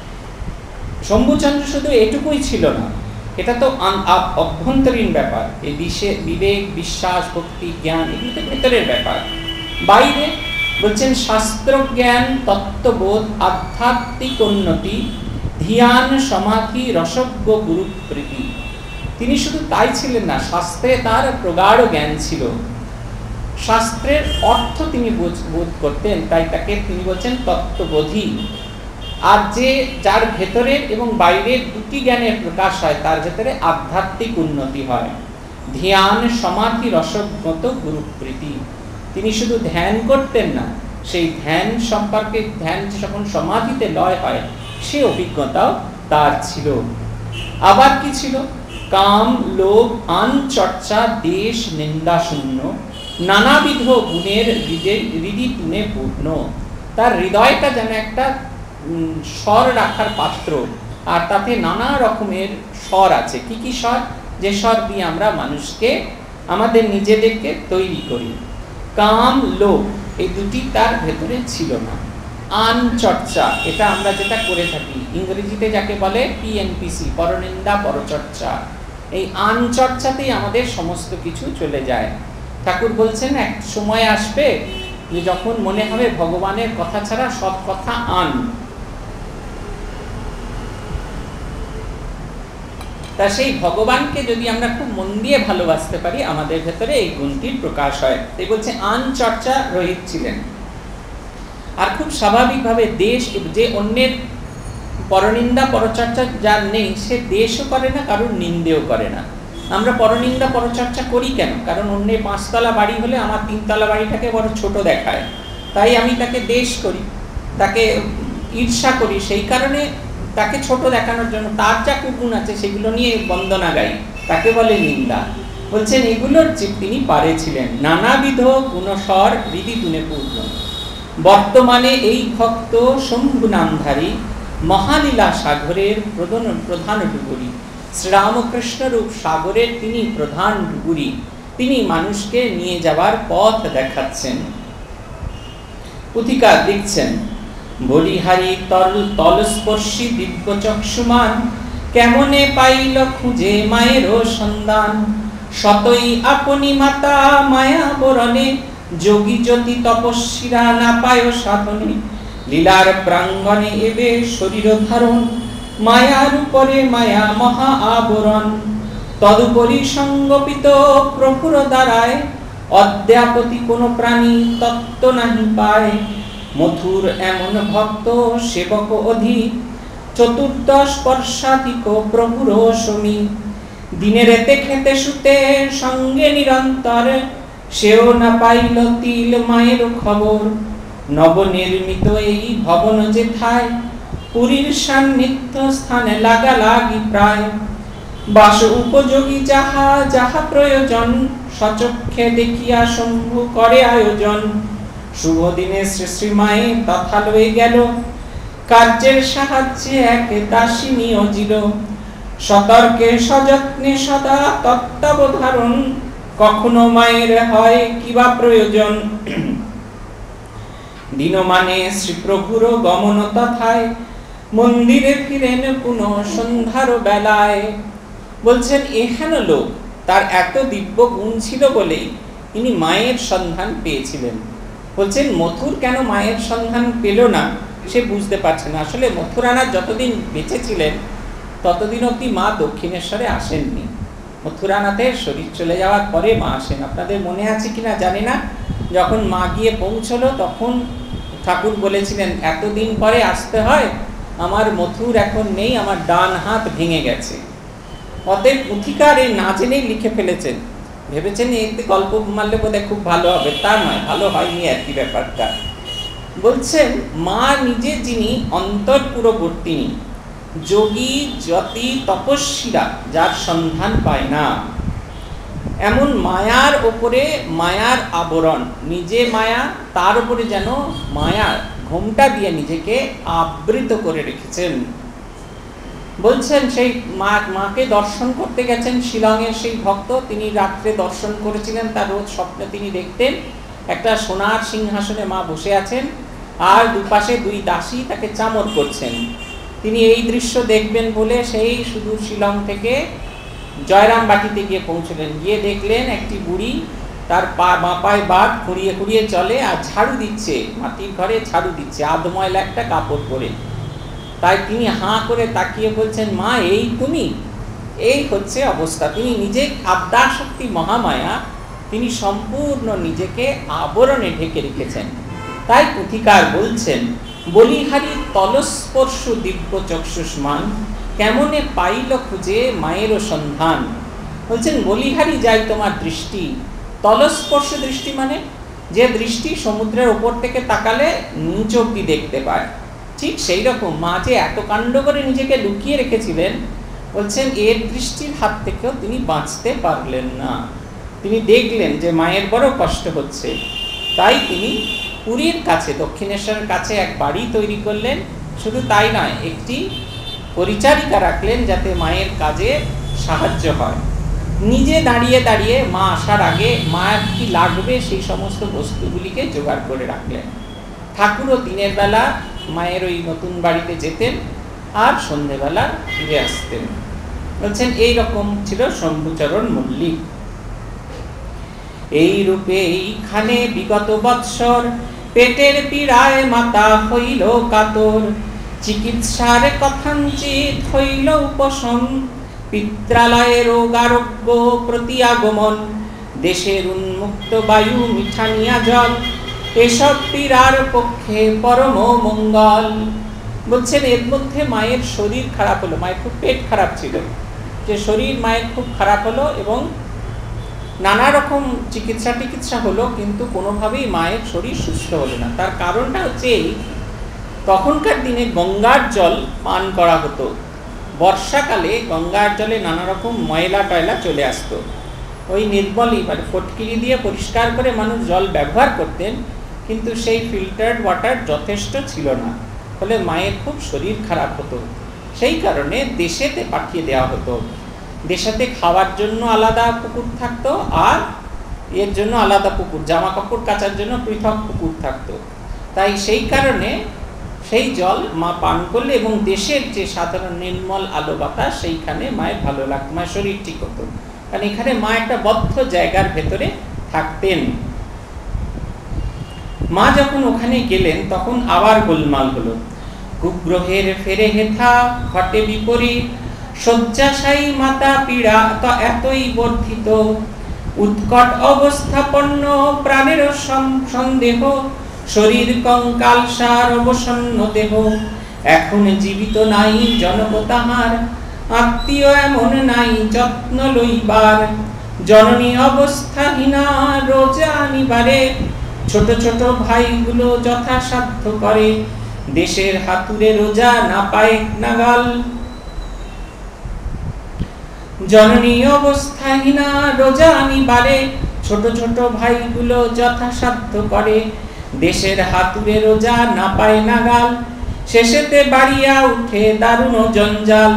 শম্ভুচন্দ্র শুধু এটুকুই ছিল না, এটা তো অভ্যন্তরীণ ব্যাপার। এই বিবেক, বিশ্বাস, ভক্তি, জ্ঞান, এগুলো তো ভেতরের ব্যাপার। বাইরে বলছেন শাস্ত্র জ্ঞান, তত্ত্ববোধ, আধ্যাত্মিক উন্নতি, ধ্যান, সমাধি, রসজ্ঞ, গুরুপ্রীতি। তিনি শুধু তাই ছিলেন না, শাস্ত্রে তার প্রগাঢ় জ্ঞান ছিল, শাস্ত্রের অর্থ তিনি বোধ করতেন, তাই তাকে তিনি বলছেন তত্ত্ববোধী। আর যে যার ভেতরের এবং বাইরের দুটি জ্ঞানের প্রকাশ হয়, তার ভেতরে আধ্যাত্মিক উন্নতি হয়। ধ্যান, সমাধি, রসজ্ঞত, গুরুপ্রীতি। তিনি শুধু ধ্যান করতেন না, সেই ধ্যান সম্পর্কে, ধ্যান যখন সমাধিতে লয় হয়, সে অভিজ্ঞতাও তার ছিল। আবার কি ছিল? কাম, লোভ, আন চর্চা, দেশ নিন্দা শূন্য, নানাবিধ গুণের হৃদি তুনে পূর্ণ। তার হৃদয়টা যেন একটা স্বর রাখার পাত্র, আর তাতে নানা রকমের স্বর আছে। কি কি স্বর? যে স্বর দিয়ে আমরা মানুষকে, আমাদের নিজেদেরকে তৈরি করি। কাম, লোভ, এই দুটি তার ভেতরে ছিল না। আন চর্চা, এটা আমরা যেটা করে থাকি, ইংরেজিতে যাকে বলে পিএনপিসি, পরনিন্দা পরচর্চা। এই আন চর্চাতেই আমাদের সমস্ত কিছু চলে যায়। ঠাকুর বলছেন এক সময় আসবে যে যখন মনে হবে ভগবানের কথা ছাড়া সব কথা আন। তা সেই ভগবানকে যদি আমরা খুব মন দিয়ে ভালোবাসতে পারি, আমাদের ভেতরে এই গুণটির প্রকাশ হয়। তাই বলছে আন চর্চা রহিত ছিলেন। আর খুব স্বাভাবিকভাবে দেশ, যে অন্যের পরনিন্দা পরচর্চা যার নেই, সে দেশও করে না, কারোর নিন্দেও করে না। আমরা পরনিন্দা পরচর্চা করি কেন? কারণ অন্যের পাঁচতলা বাড়ি হলে আমার তিনতলা বাড়িটাকে বড় ছোট দেখায়, তাই আমি তাকে দেশ করি, তাকে ঈর্ষা করি, সেই কারণে তাকে ছোট দেখানোর জন্য তার যা কুগুণ আছে সেগুলো নিয়ে বন্দনা গাই, তাকে বলে নিন্দা। বলছেন এগুলোর যে তিনি পারেছিলেন, নানাবিধ গুণস্বর হৃদি তুনে পূর্ণ। বর্তমানে এই ভক্ত শম্ভু নামধারী মহালীলা সাগরের প্রধান প্রধান ডুবুরি, শ্রীরামকৃষ্ণ রূপ সাগরের তিনি প্রধান ডুবুরি। তিনি মানুষকে নিয়ে যাবার পথ দেখাচ্ছেন। পুথিকা লিখছেন, বলিহারি তল তলস্পর্শী দিব্য চক্ষুমান, কেমনে পাইল খুঁজে মায়ের সন্ধান। শতই আপনি মাতা মায়া বরণে, যোগী জ্যোতি তপস্বীরা না পায় সাধনে। লীলার প্রাঙ্গণে এবে শরীর ধারণ, মায়ার উপরে মায়া মহা আবরণ। তদুপরি সঙ্গপিত প্রভুর দ্বারায়, অদ্যাপতি কোন প্রাণী তত্ত্ব নাহি পায়। মথুর এমন ভক্ত সেবক অধিক, চতুর্দশ বর্ষাধিক প্রভুর সমী। দিনে রেতে খেতে শুতে সঙ্গে নিরন্তর, সেও না পাইল তিল মায়ের খবর। নবনির্মিত এই ভবন যেথায়, পুরীর সান্নিধ্য স্থানে লাগা লাগি প্রায়। বাস উপযোগী যাহা যাহা প্রয়োজন, সচক্ষে দেখিয়া শম্ভু করে আয়োজন। শুভ দিনে শ্রী শ্রী মায়ে তথা লয়ে গেল, কার্যের সাহায্যে এক দাসী নিয়োজিত, সতর্কে সযত্নে সদা তত্ত্বাবধারণ, কখনো মায়ের হয় কিবা প্রয়োজন, দিনমানে শ্রীপ্রভুর গমন তথায়, মন্দিরে ফিরেন পুনঃ সন্ধ্যার বেলায়। বলছেন এহেন লোক, তার এত দিব্য গুণ ছিল বলেই ইনি মায়ের সন্ধান পেয়েছিলেন। বলছেন মথুর কেন মায়ের সন্ধান পেল না সে বুঝতে পারছে না। আসলে মথুরানাথ যতদিন বেঁচে ছিলেন ততদিন অবধি মা দক্ষিণেশ্বরে আসেননি। মথুরানাথের শরীর চলে যাওয়ার পরে মা আসেন। আপনাদের মনে আছে কিনা জানি না, যখন মা গিয়ে পৌঁছলো তখন ঠাকুর বলেছিলেন এতদিন পরে আসতে হয়, আমার মথুর এখন নেই, আমার ডান হাত ভেঙে গেছে। অতএব পুথিকার এই না জেনেই লিখে ফেলেছেন, ভেবেছেন এতে গল্প মারলে বোধহয় খুব ভালো হবে, তা নয়, ভালো হয়নি আর কি ব্যাপারটা। বলছেন মা নিজে যিনি অন্তর্পুরবর্তিনী, যোগী যতি তপস্বীরা যার সন্ধান পায় না, এমন মায়ার ওপরে মায়ার আবরণ, নিজে মায়া, তার উপরে যেন মায়ার ঘোমটা দিয়ে নিজেকে আবৃত করে রেখেছেন। বলছেন সেই মা মাকে দর্শন করতে গেছেন শিলংয়ের সেই ভক্ত, তিনি রাত্রে দর্শন করেছিলেন, তার রোজ স্বপ্নে তিনি দেখতেন একটা সোনার সিংহাসনে মা বসে আছেন আর দুপাশে দুই দাসী তাকে চামর করছেন। তিনি এই দৃশ্য দেখবেন বলে সেই সুদূর শিলং থেকে জয়রাম বাটিতে গিয়ে পৌঁছলেন। গিয়ে দেখলেন একটি বুড়ি তার পা মা পায়ে বাদ খুঁড়িয়ে খুঁড়িয়ে চলে আর ঝাড়ু দিচ্ছে, মাটির ঘরে ঝাড়ু দিচ্ছে আধময়লা একটা কাপড় পরে। তাই তিনি হাঁ করে তাকিয়ে বলছেন মা এই তুমি? এই হচ্ছে অবস্থা। তিনি নিজে আদ্যাশক্তি মহামায়া, তিনি সম্পূর্ণ নিজেকে আবরণে ঢেকে রেখেছেন। তাই পুথিকার বলছেন বলিহারি তলস্পর্শ দিব্য চক্ষুষ্মান, কেমনে পাইল খুঁজে মায়েরও সন্ধান। বলছেন বলিহারি যাই তোমার দৃষ্টি, তলস্পর্শ দৃষ্টি মানে যে দৃষ্টি সমুদ্রের ওপর থেকে তাকালে নিচ অব্দি দেখতে পায়, ঠিক সেই রকম মা যে এত কাণ্ড করে নিজেকে লুকিয়ে রেখেছিলেন, বলছেন এর দৃষ্টির হাত থেকেও তিনি বাঁচতে পারলেন না। তিনি দেখলেন যে মায়ের বড় কষ্ট হচ্ছে, তাই তিনি পুরীর কাছে দক্ষিণেশ্বরের কাছে এক বাড়ি তৈরি করলেন। শুধু তাই নয়, একটি পরিচারিকা রাখলেন যাতে মায়ের কাজে সাহায্য হয়। নিজে দাঁড়িয়ে দাঁড়িয়ে মা আসার আগে মায়ের কি লাগবে সেই সমস্ত বস্তুগুলিকে জোগাড় করে রাখলেন। ঠাকুরও দিনের বেলা মায়ের ওই নতুন বাড়িতে যেতেন আর সন্ধেবেলা ফিরে আসতেন। বলছেন এইরকম ছিল শম্ভুচরণ মল্লিক। এই রূপে এইখানে বিগত বৎসর পেটের পীড়ায় মাতা হইল কাতর, চিকিৎসার কথাঞ্চিত হইল উপশম, পিত্রালয়ে রোগারোগ্য প্রতি আগমন, দেশের উন্মুক্ত বায়ু মিঠানিয়া জল, এসব পীড়ার পক্ষে পরম মঙ্গল। বলছেন এর মধ্যে মায়ের শরীর খারাপ হলো, মায়ের খুব পেট খারাপ ছিল, যে শরীর মায়ের খুব খারাপ হলো এবং নানা রকম চিকিৎসা টিকিৎসা হলো, কিন্তু কোনোভাবেই মায়ের শরীর সুস্থ হলো না। তার কারণটা হচ্ছে এই, তখনকার দিনে গঙ্গার জল পান করা হতো। বর্ষাকালে গঙ্গার জলে নানা রকম ময়লা টয়লা চলে আসতো, ওই নির্মলই মানে ফটকিরি দিয়ে পরিষ্কার করে মানুষ জল ব্যবহার করতেন, কিন্তু সেই ফিল্টার্ড ওয়াটার যথেষ্ট ছিল না, ফলে মায়ের খুব শরীর খারাপ হতো। সেই কারণে দেশেতে পাঠিয়ে দেওয়া হতো। দেশেতে খাওয়ার জন্য আলাদা পুকুর থাকতো আর এর জন্য আলাদা পুকুর, জামা কাপড় কাচার জন্য পৃথক পুকুর থাকতো। তাই সেই কারণে সেই জল মা পান করলে এবং দেশের যে সাধারণ নির্মল আলো বাতাস সেইখানে মায়ের ভালো লাগতো, মায়ের শরীর ঠিক হতো। কারণ এখানে মা একটা বদ্ধ জায়গার ভেতরে থাকতেন। মা যখন ওখানে গেলেন তখন আবার গোলমাল হলো। কুগ্রহের ফেরে হেথা ঘটে বিপরীত, শয্যাশায়ী মাতা পীড়া তা এতই বর্ধিত, উৎকট অবস্থাপন্ন প্রাণের সন্দেহ, শরীর কঙ্কাল সার অবসন্ন দেহ, এখন জীবিত নাই জনক তাহার, আত্মীয় এমন নাই যত্ন লইবার, জননী অবস্থাহীনা রোজা আনিবারে, ছোট ছোট ভাইগুলো যথাসাধ্য করে, দেশের হাতুড়ে রোজা না পায় নাগাল। জননী অবস্থাহীনা রোজা আনিবারে, ছোট ছোট ভাইগুলো যথাসাধ্য করে, দেশের হাতুড়ে রোজা না পায় নাগাল। শেষেতে বাড়িয়া উঠে দারুণ জঞ্জাল,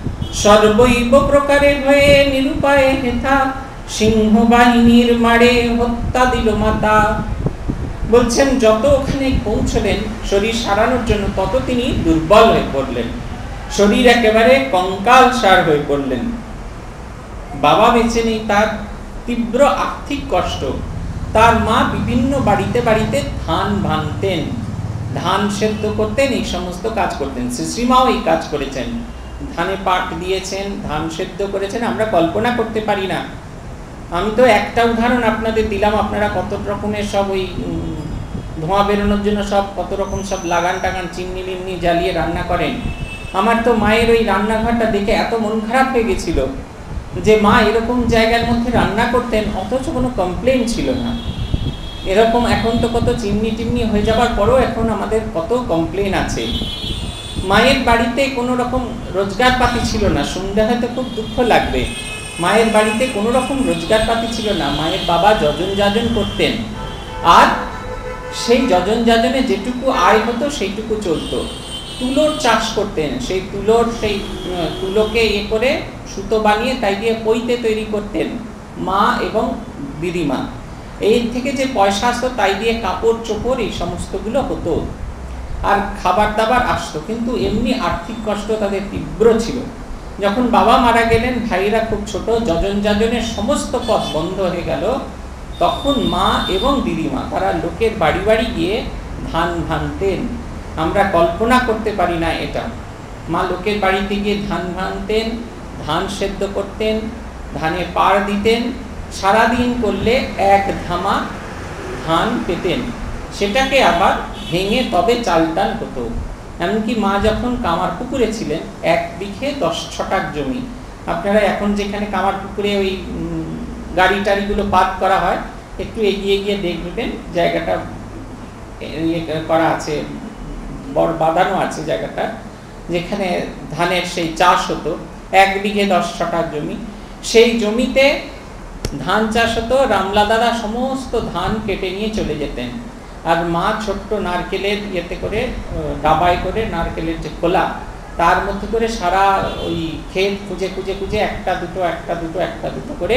সর্বৈব প্রকারে হয়ে নিরুপায়ে হেথা, সিংহ বাহিনীর মারে হত্যা দিল মাতা। বলছেন যত ওখানে পৌঁছলেন শরীর সারানোর জন্য, তত তিনি দুর্বল হয়ে পড়লেন, শরীর একেবারে কঙ্কালসার হয়ে পড়লেন। বাবা বেঁচে নেই, তার তীব্র আর্থিক কষ্ট। তার মা বিভিন্ন বাড়িতে বাড়িতে ধান ভাঙতেন, ধান সেদ্ধ করতেন, এই সমস্ত কাজ করতেন। শ্রীশ্রীমাও এই কাজ করেছেন, ধানে পাট দিয়েছেন, ধান সেদ্ধ করেছেন। আমরা কল্পনা করতে পারি না। আমি তো একটা উদাহরণ আপনাদের দিলাম, আপনারা কত রকমের সব ওই ধোঁয়া বেরোনোর জন্য সব কত রকম সব লাগান টাগান চিমনি মিমনি জ্বালিয়ে রান্না করেন। আমার তো মায়ের ওই রান্নাঘরটা দেখে এত মন খারাপ হয়ে গেছিল যে মা এরকম জায়গার মধ্যে রান্না করতেন, অথচ কোনো কমপ্লেন ছিল না। এরকম এখন তো কত চিমনি টিমনি হয়ে যাবার পরও এখন আমাদের কত কমপ্লেন আছে। মায়ের বাড়িতে কোনো রকম রোজগার পাতি ছিল না, শুনলে হয়তো খুব দুঃখ লাগবে। মায়ের বাড়িতে কোনো রকম রোজগার পাতি ছিল না। মায়ের বাবা যজন যাজন করতেন, আর সেই যজন যাজনে যেটুকু আয় হতো সেইটুকু চলতো। তুলোর চাষ করতেন, সেই তুলোর সেই তুলোকে ইয়ে করে সুতো বানিয়ে তাই দিয়ে পৈতে তৈরি করতেন মা এবং দিদিমা। এর থেকে যে পয়সা আসতো তাই দিয়ে কাপড় চোপড় এই সমস্তগুলো হতো, আর খাবার দাবার আসতো। কিন্তু এমনি আর্থিক কষ্ট তাদের তীব্র ছিল। যখন বাবা মারা গেলেন, ভাইরা খুব ছোট, যজন যাজনের সমস্ত পথ বন্ধ হয়ে গেল, তখন মা এবং দিদিমা তারা লোকের বাড়ি বাড়ি গিয়ে ধান ভাঙতেন। আমরা কল্পনা করতে পারি না এটা। মা লোকের বাড়িতে গিয়ে ধান ভাঙতেন, ধান সেদ্ধ করতেন, ধানে পাড় দিতেন। সারাদিন করলে এক ধামা ধান পেতেন, সেটাকে আবার ভেঙে তবে চাল টাল হতো। এমনকি মা যখন কামার পুকুরে ছিলেন, এক বিঘে দশ ছটাক জমি। আপনারা এখন যেখানে কামার পুকুরে ওই গাড়ি টাড়িগুলো পার্ক করা হয়, একটু এগিয়ে গিয়ে দেখবেন জায়গাটা ইয়ে করা আছে, বড় বাঁধানো আছে জায়গাটা, যেখানে ধানের সেই চাষ হতো। এক বিঘে দশ ছটাক জমি, সেই জমিতে ধান চাষ হতো। রামলা দাদা সমস্ত ধান কেটে নিয়ে চলে যেতেন, আর মা ছোট্ট নারকেলের ইয়েতে করে, ডাবায় করে, নারকেলের যে খোলা তার মধ্যে করে সারা ওই ক্ষেত খুঁজে খুঁজে খুঁজে একটা দুটো একটা দুটো একটা দুটো করে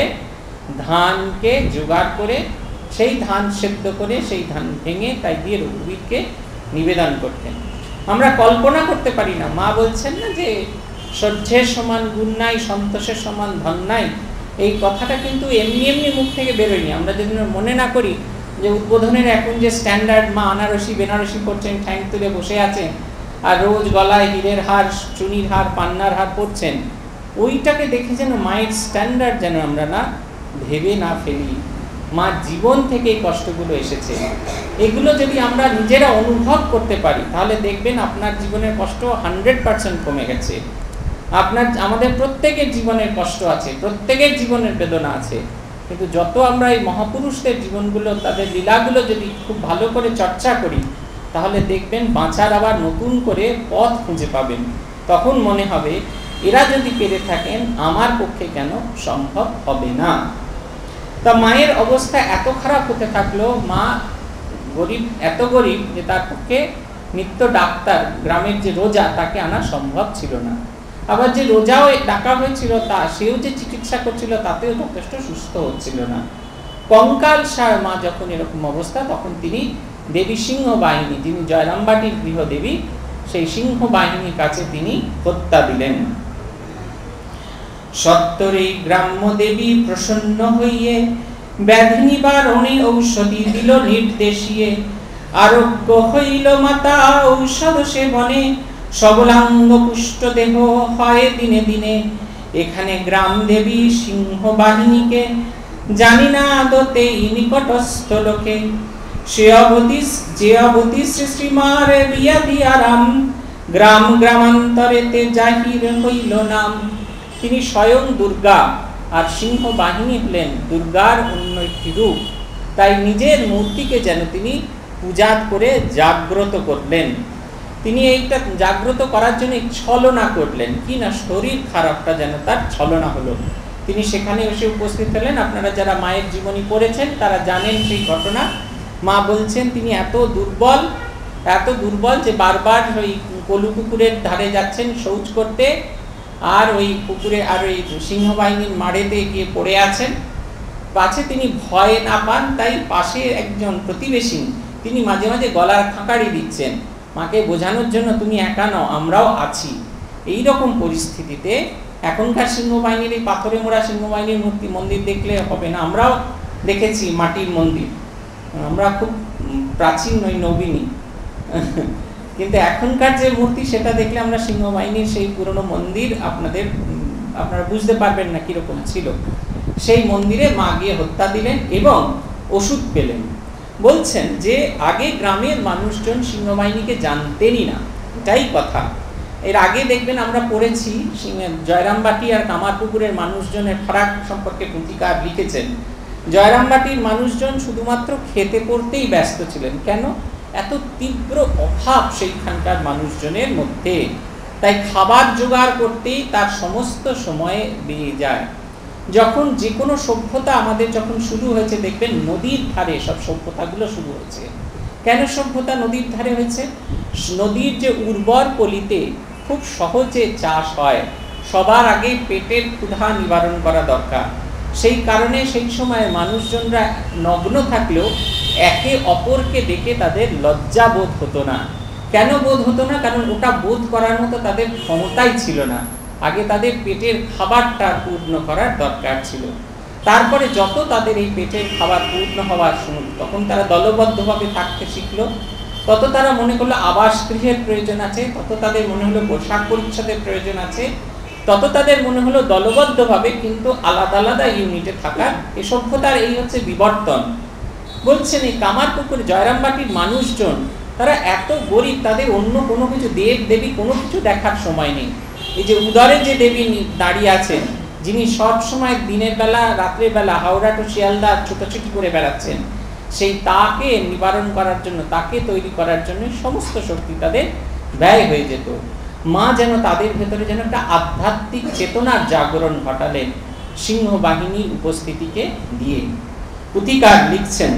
ধানকে জোগাড় করে সেই ধান সেদ্ধ করে সেই ধান ভেঙে তাই দিয়ে রঘুবীরকে নিবেদন করতেন। আমরা কল্পনা করতে পারি না। মা বলছেন না যে সহ্যের সমান গুণ নাই, সন্তোষের সমান ধন নাই, এই কথাটা কিন্তু এমনি এমনি মুখ থেকে বেরোয়নি। আমরা যদি মনে না করি যে উদ্বোধনের এখন যে স্ট্যান্ডার্ড মা আনারসি বেনারসি করছেন, ঠ্যাং তুলে বসে আছেন, আর রোজ গলায় হীরের হার, চুনির হার, পান্নার হার পরছেন, ওইটাকে দেখে যেন মায়ের স্ট্যান্ডার্ড যেন আমরা না ভেবে না ফেলি। মার জীবন থেকে এই কষ্টগুলো এসেছে, এগুলো যদি আমরা নিজেরা অনুভব করতে পারি তাহলে দেখবেন আপনার জীবনের কষ্ট হান্ড্রেড পার্সেন্ট কমে গেছে। আপনার আমাদের প্রত্যেকের জীবনের কষ্ট আছে, প্রত্যেকের জীবনের বেদনা আছে, কিন্তু যত আমরা এই মহাপুরুষদের জীবনগুলো, তাদের লীলাগুলো যদি খুব ভালো করে চর্চা করি, তাহলে দেখবেন বাঁচার আবার নতুন করে পথ খুঁজে পাবেন। তখন মনে হবে এরা যদি পেরে থাকেন, আমার পক্ষে কেন সম্ভব হবে না। তা মায়ের অবস্থা এত খারাপ হতে থাকলো, মা গরিব, এত গরিব যে তার পক্ষে নিত্য ডাক্তার, গ্রামের যে রোজা, তাকে আনা সম্ভব ছিল না। আবার যে রোজাও ডাকা হয়েছিল, তা সেও যে চিকিৎসা করছিল তাতেও যথেষ্ট সুস্থ হচ্ছিল না। কঙ্কাল সার মা যখন এরকম অবস্থা, তখন তিনি দেবী সিংহ বাহিনী, যিনি জয়রামবাটির গৃহদেবী, সেই সিংহ বাহিনীর কাছে তিনি হত্যা দিলেন। সত্তরেই গ্রাম্য দেবী প্রসন্ন হইয়ে ব্যাধি নিবারণে ঔষধি দিল নির্দেশিয়ে। আরোগ্য হইল মাতা ঔষধ সেবনে, সবলাঙ্গ পুষ্ট দেহ হয় দিনে দিনে। এখানে গ্রাম দেবী সিংহ বাহিনীকে জানি না আদতে নিকটস্থ লোকে। সে অবধি যে অবধি শ্রী শ্রীমার বিয়া দিয়ারাম, গ্রাম গ্রামান্তরেতে জাহির হইল নাম। তিনি স্বয়ং দুর্গা, আর সিংহ বাহিনী হলেন দুর্গার অন্য একটি রূপ। তাই নিজের মূর্তিকে যেন তিনি পূজা করে জাগ্রত করলেন। তিনি এইটা জাগ্রত করার জন্য ছলনা করলেন, কি না শরীর খারাপটা যেন তার ছলনা হলো। তিনি সেখানে এসে উপস্থিত হলেন। আপনারা যারা মায়ের জীবনী পড়েছেন তারা জানেন সেই ঘটনা। মা বলছেন তিনি এত দুর্বল, এত দুর্বল যে বারবার ওই পলু পুকুরের ধারে যাচ্ছেন শৌচ করতে, আর ওই পুকুরে আর ওই সিংহবাহিনীর মাড়েতে গিয়ে পড়ে আছেন। পাছে তিনি ভয় না পান তাই পাশে একজন প্রতিবেশী তিনি মাঝে মাঝে গলার খাঁকারি দিচ্ছেন, মাকে বোঝানোর জন্য তুমি একা নও, আমরাও আছি। এই রকম পরিস্থিতিতে এখনকার সিংহবাহিনীর এই পাথরে মোড়া সিংহবাহিনীর মূর্তি মন্দির দেখলে হবে না, আমরাও দেখেছি মাটির মন্দির, আমরা খুব প্রাচীন নই, নবীনী, কিন্তু এখনকার যে মূর্তি সেটা দেখলে আমরা সিংহবাহিনীর সেই পুরনো মন্দির আপনাদের আপনারা বুঝতে পারবেন না কিরকম ছিল। সেই মন্দিরে মা গিয়ে হত্যা দিলেন এবং ওষুধ পেলেন। বলছেন যে আগে গ্রামের মানুষজন সিংহবাহিনীকে জানতেনই না, এটাই কথা। এর আগে দেখবেন আমরা পড়েছি জয়রামবাটি আর কামারপুকুরের মানুষজনের ফারাক সম্পর্কে পুঁথিকার লিখেছেন। জয়রামবাটির মানুষজন শুধুমাত্র খেতে পড়তেই ব্যস্ত ছিলেন। কেন? এত তীব্র অভাব সেইখানকার মানুষজনের মধ্যে, তাই খাবার জোগাড় করতেই তার সমস্ত সময় দিয়ে যায়। যখন যে কোনো সভ্যতা আমাদের যখন শুরু হয়েছে দেখবেন নদীর ধারে সব সভ্যতাগুলো শুরু হয়েছে। কেন সভ্যতা নদীর ধারে হয়েছে? নদীর যে উর্বর পলিতে খুব সহজে চাষ হয়, সবার আগে পেটের ক্ষুধা নিবারণ করা দরকার। সেই কারণে সেই সময় মানুষজনরা নগ্ন থাকলেও একে অপরকে দেখে তাদের লজ্জা বোধ হতো না। কেন বোধ হতো না? কারণ ওটা বোধ করার মতো তাদের ক্ষমতাই ছিল না। আগে তাদের পেটের খাবারটা পূর্ণ করার দরকার ছিল। তারপরে যত তাদের এই পেটের খাবার পূর্ণ হওয়ার শুরু, তখন তারা দলবদ্ধভাবে থাকতে শিখলো। তত তারা মনে করলো আবাস গৃহের প্রয়োজন আছে, তত তাদের মনে হলো পোশাক পরিচ্ছদের প্রয়োজন আছে, তত তাদের মনে হলো দলবদ্ধভাবে কিন্তু আলাদা আলাদা ইউনিটে থাকার। এই সভ্যতার এই হচ্ছে বিবর্তন। বলছেন এই কামারপুকুর জয়রামবাটির মানুষজন তারা এত গরিব, তাদের অন্য কোনো কিছু দেব দেবী কোনো কিছু দেখার সময় নেই। এই যে উদরে যে দেবী দাঁড়িয়ে আছেন, যিনি সব সময় দিনের বেলা রাত্রের বেলা হাওড়া টু শিয়ালদা ছুটোছুটি করে বেড়াচ্ছেন, সেই তাকে নিবারণ করার জন্য, তাকে তৈরি করার জন্য সমস্ত শক্তি তাদের ব্যয় হয়ে যেত। মা যেন তাদের ভেতরে যেন একটা আধ্যাত্মিক চেতনার জাগরণ ঘটালেন সিংহবাহিনীর উপস্থিতিকে দিয়ে। পুথিকার লিখছেন,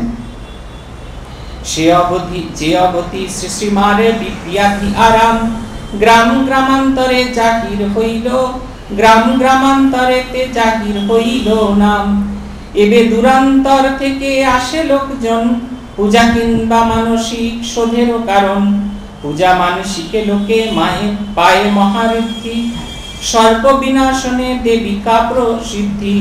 সে অবধি যে অবধি শ্রী শ্রীমারে বিপ্রিয়াধি আরাম, গ্রাম গ্রামান্তরে জাহির হইল, গ্রাম গ্রামান্তরে তে জাহির হইল নাম। এবে দূরান্তর থেকে আসে লোকজন, পূজা কিংবা মানসিক শোধেরও কারণ। পূজা মানসিকে লোকে মায়ে পায়ে মহারিদ্ধি, সর্প বিনাশনে দেবিকা প্রসিদ্ধি।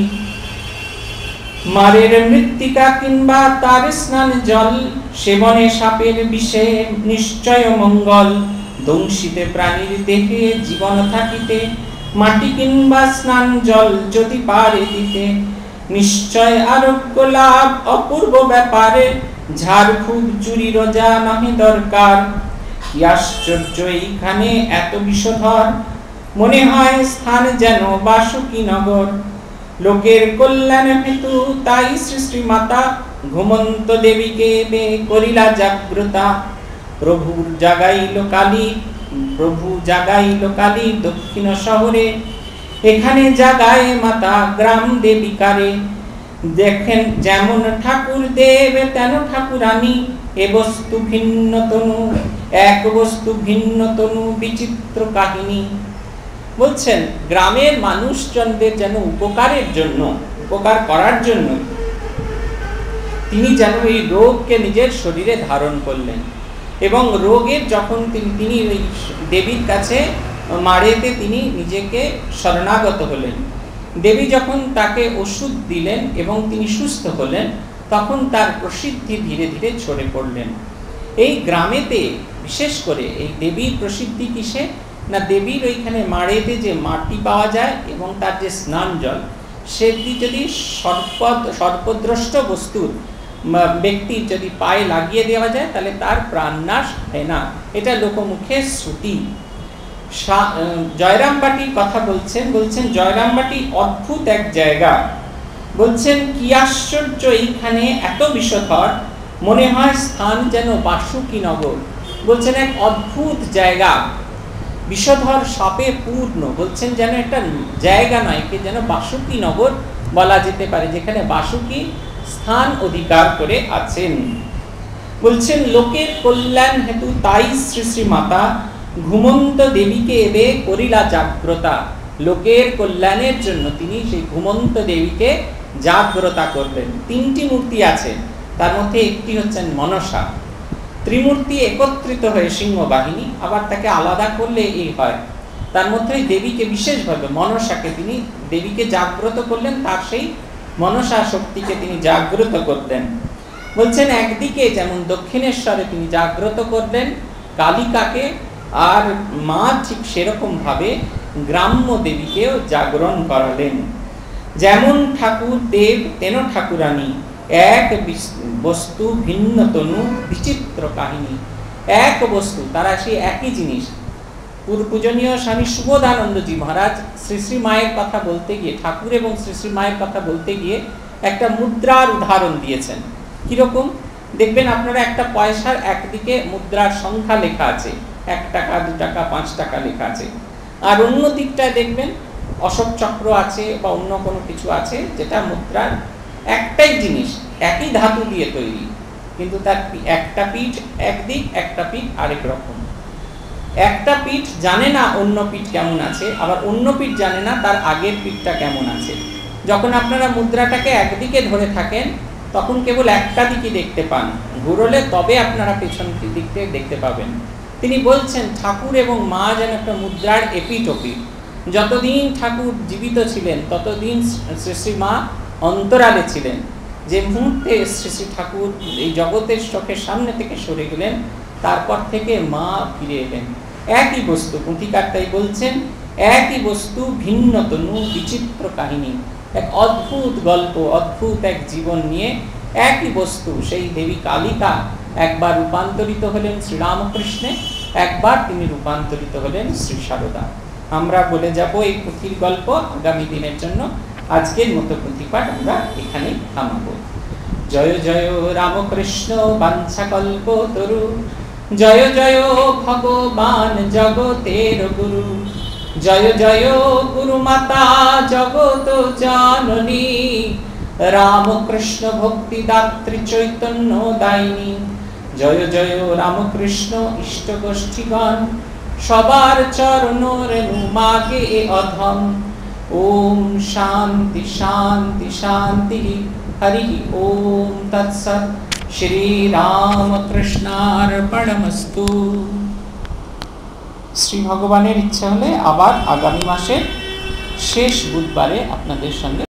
মারের মৃত্তিকা কিংবা তার স্নান জল, সেবনে সাপের বিষে নিশ্চয় মঙ্গল। দংশিতে প্রাণীর দেহে জীবন থাকিতে, মাটি কিংবা স্নান জল যদি পারে দিতে, নিশ্চয় আরোগ্য লাভ অপূর্ব ব্যাপারে। ঝাড়ফুঁক চুরি রোজা নহে দরকার, কি আশ্চর্য এইখানে এত বিষধর। মনে হয় স্থান যেন বাসুকী নগর, লোকের কল্যাণ হেতু তাই সৃষ্টি মাতা। ঘুমন্ত দেবীকে বে করিলা জাগ্রতা, প্রভুর জাগাইল কালী, প্রভু জাগাইল কালী দক্ষিণ শহরে। এখানে জাগায় মাতা গ্রাম দেবিকারে, দেখেন যেমন ঠাকুর দেব তেন ঠাকুরানী। এ বস্তু ভিন্ন তনু, এক বস্তু ভিন্ন তনু, বিচিত্র কাহিনী। বলছেন গ্রামের মানুষজনদের যেন উপকারের জন্য, উপকার করার জন্য তিনি যেন এই রোগকে নিজের শরীরে ধারণ করলেন। এবং রোগের যখন তিনি তিনি ওই দেবীর কাছে মারেতে তিনি নিজেকে শরণাগত হলেন। দেবী যখন তাকে ওষুধ দিলেন এবং তিনি সুস্থ হলেন, তখন তার প্রসিদ্ধি ধীরে ধীরে ছড়ে পড়লেন। এই গ্রামেতে বিশেষ করে এই দেবীর প্রসিদ্ধি কিসে না, দেবীর ওইখানে মাড়েতে যে মাটি পাওয়া যায় এবং তার যে স্নান জল, সেটি যদি সর্প সর্পদ্রষ্ট বস্তুর ব্যক্তির যদি পায়ে লাগিয়ে দেওয়া যায় তাহলে তার প্রাণনাশ হয় না। এটা লোকমুখে শ্রুতি। জয়রামবাটির কথা বলছেন, বলছেন জয়রামবাটি অদ্ভুত এক জায়গা। বলছেন কি আশ্চর্য এইখানে এত বিষধর, মনে হয় স্থান যেন বাসুকী নগর। বলছেন এক অদ্ভুত জায়গা, বিষধর সাপে পূর্ণ। বলছেন যেন একটা জায়গা নয়, কে যেন বাসুকী নগর বলা যেতে পারে, যেখানে বাসুকী স্থান অধিকার করে আছেন। বলছেন লোকের কল্যাণ হেতু তাই শ্রী শ্রী মাতা ঘুমন্ত দেবীকে এবে করিলা জাগ্রতা, লোকের কল্যাণের জন্য তিনি সেই ঘুমন্ত দেবীকে জাগ্রতা করলেন। তিনটি মূর্তি আছে, তার মধ্যে একটি হচ্ছেন মনসা। ত্রিমূর্তি একত্রিত হয়ে সিংহবাহিনী, আবার তাকে আলাদা করলে এই হয়। তার মধ্যে দেবীকে বিশেষভাবে মনসাকে তিনি দেবীকে জাগ্রত করলেন, তার সেই মনসা শক্তিকে তিনি জাগ্রত করলেন। বলছেন একদিকে যেমন দক্ষিণেশ্বরে তিনি জাগ্রত করলেন কালিকাকে, আর মা ঠিক সেরকম ভাবে গ্রাম্য দেবীকেও জাগরণ করালেন। যেমন ঠাকুর দেব তেন ঠাকুরানী, এক বস্তু ভিন্ন তনু বিচিত্র কাহিনী। এক বস্তু, তারা সেই একই জিনিস। পূজনীয় স্বামী সুবোধানন্দজি মহারাজ শ্রী শ্রী মায়ের কথা বলতে গিয়ে, ঠাকুর এবং শ্রী শ্রী মায়ের কথা বলতে গিয়ে একটা মুদ্রার উদাহরণ দিয়েছেন। কিরকম দেখবেন আপনারা, একটা পয়সার একদিকে মুদ্রার সংখ্যা লেখা আছে, এক টাকা, দু টাকা, পাঁচ টাকা লেখা আছে, আর অন্য দিকটায় দেখবেন অশোক চক্র আছে বা অন্য কোনো কিছু আছে, যেটা মুদ্রার একটাই জিনিস, একই ধাতু দিয়ে তৈরি, কিন্তু তার একটা পিঠ একদিক, একটা পিঠ আরেক রকম। একটা পিঠ জানে না অন্য পিঠ কেমন আছে, আবার অন্য পিঠ জানে না তার আগের পিঠটা কেমন আছে। যখন আপনারা মুদ্রাটাকে একদিকে ধরে থাকেন তখন কেবল একটা দিকই দেখতে পান, ঘুরলে তবে আপনারা পেছন দিকতে দেখতে পাবেন। তিনি বলছেন ঠাকুর এবং মা যেন একটা মুদ্রার এপিঠ ওপিঠ। যতদিন ঠাকুর জীবিত ছিলেন ততদিন শ্রী শ্রী মা অন্তরালে ছিলেন। যে মুহূর্তে শ্রী শ্রী ঠাকুর এই জগতের চোখের সামনে থেকে সরে গেলেন, তারপর থেকে মা ফিরে এলেন। একই বস্তু, পুঁথিকার তাই বলছেন একই বস্তু ভিন্ন তনু বিচিত্র কাহিনী। এক অদ্ভুত গল্প, অদ্ভুত এক জীবন নিয়ে একই বস্তু। সেই দেবী কালিকা একবার রূপান্তরিত হলেন শ্রীরামকৃষ্ণে, একবার তিনি রূপান্তরিত হলেন শ্রী সারদা। আমরা বলে যাব এই পুঁথির গল্প আগামী দিনের জন্য। আজকের মতো পুঁথিপাঠ আমরা এখানেই থামাবো। জয় জয় রামকৃষ্ণ বাঞ্ছাকল্প তরু, জয় জয় ভগবান জগতের গুরু, জয় জয় গুরু মাতা জগত জননী, রামকৃষ্ণ ভক্তি দাত্রী চৈতন্য দায়িনী। জয় জয় রামকৃষ্ণ ইষ্ট গোষ্ঠীগণ, সবার চরণ রেণু মাগে এ অধম। ওম শান্তি শান্তি শান্তি, হরি ওম তৎসৎ। শ্রী রামকৃষ্ণার্পণমস্তু। শ্রী ভগবানের ইচ্ছা হলে আবার আগামী মাসের শেষ বুধবারে আপনাদের সঙ্গে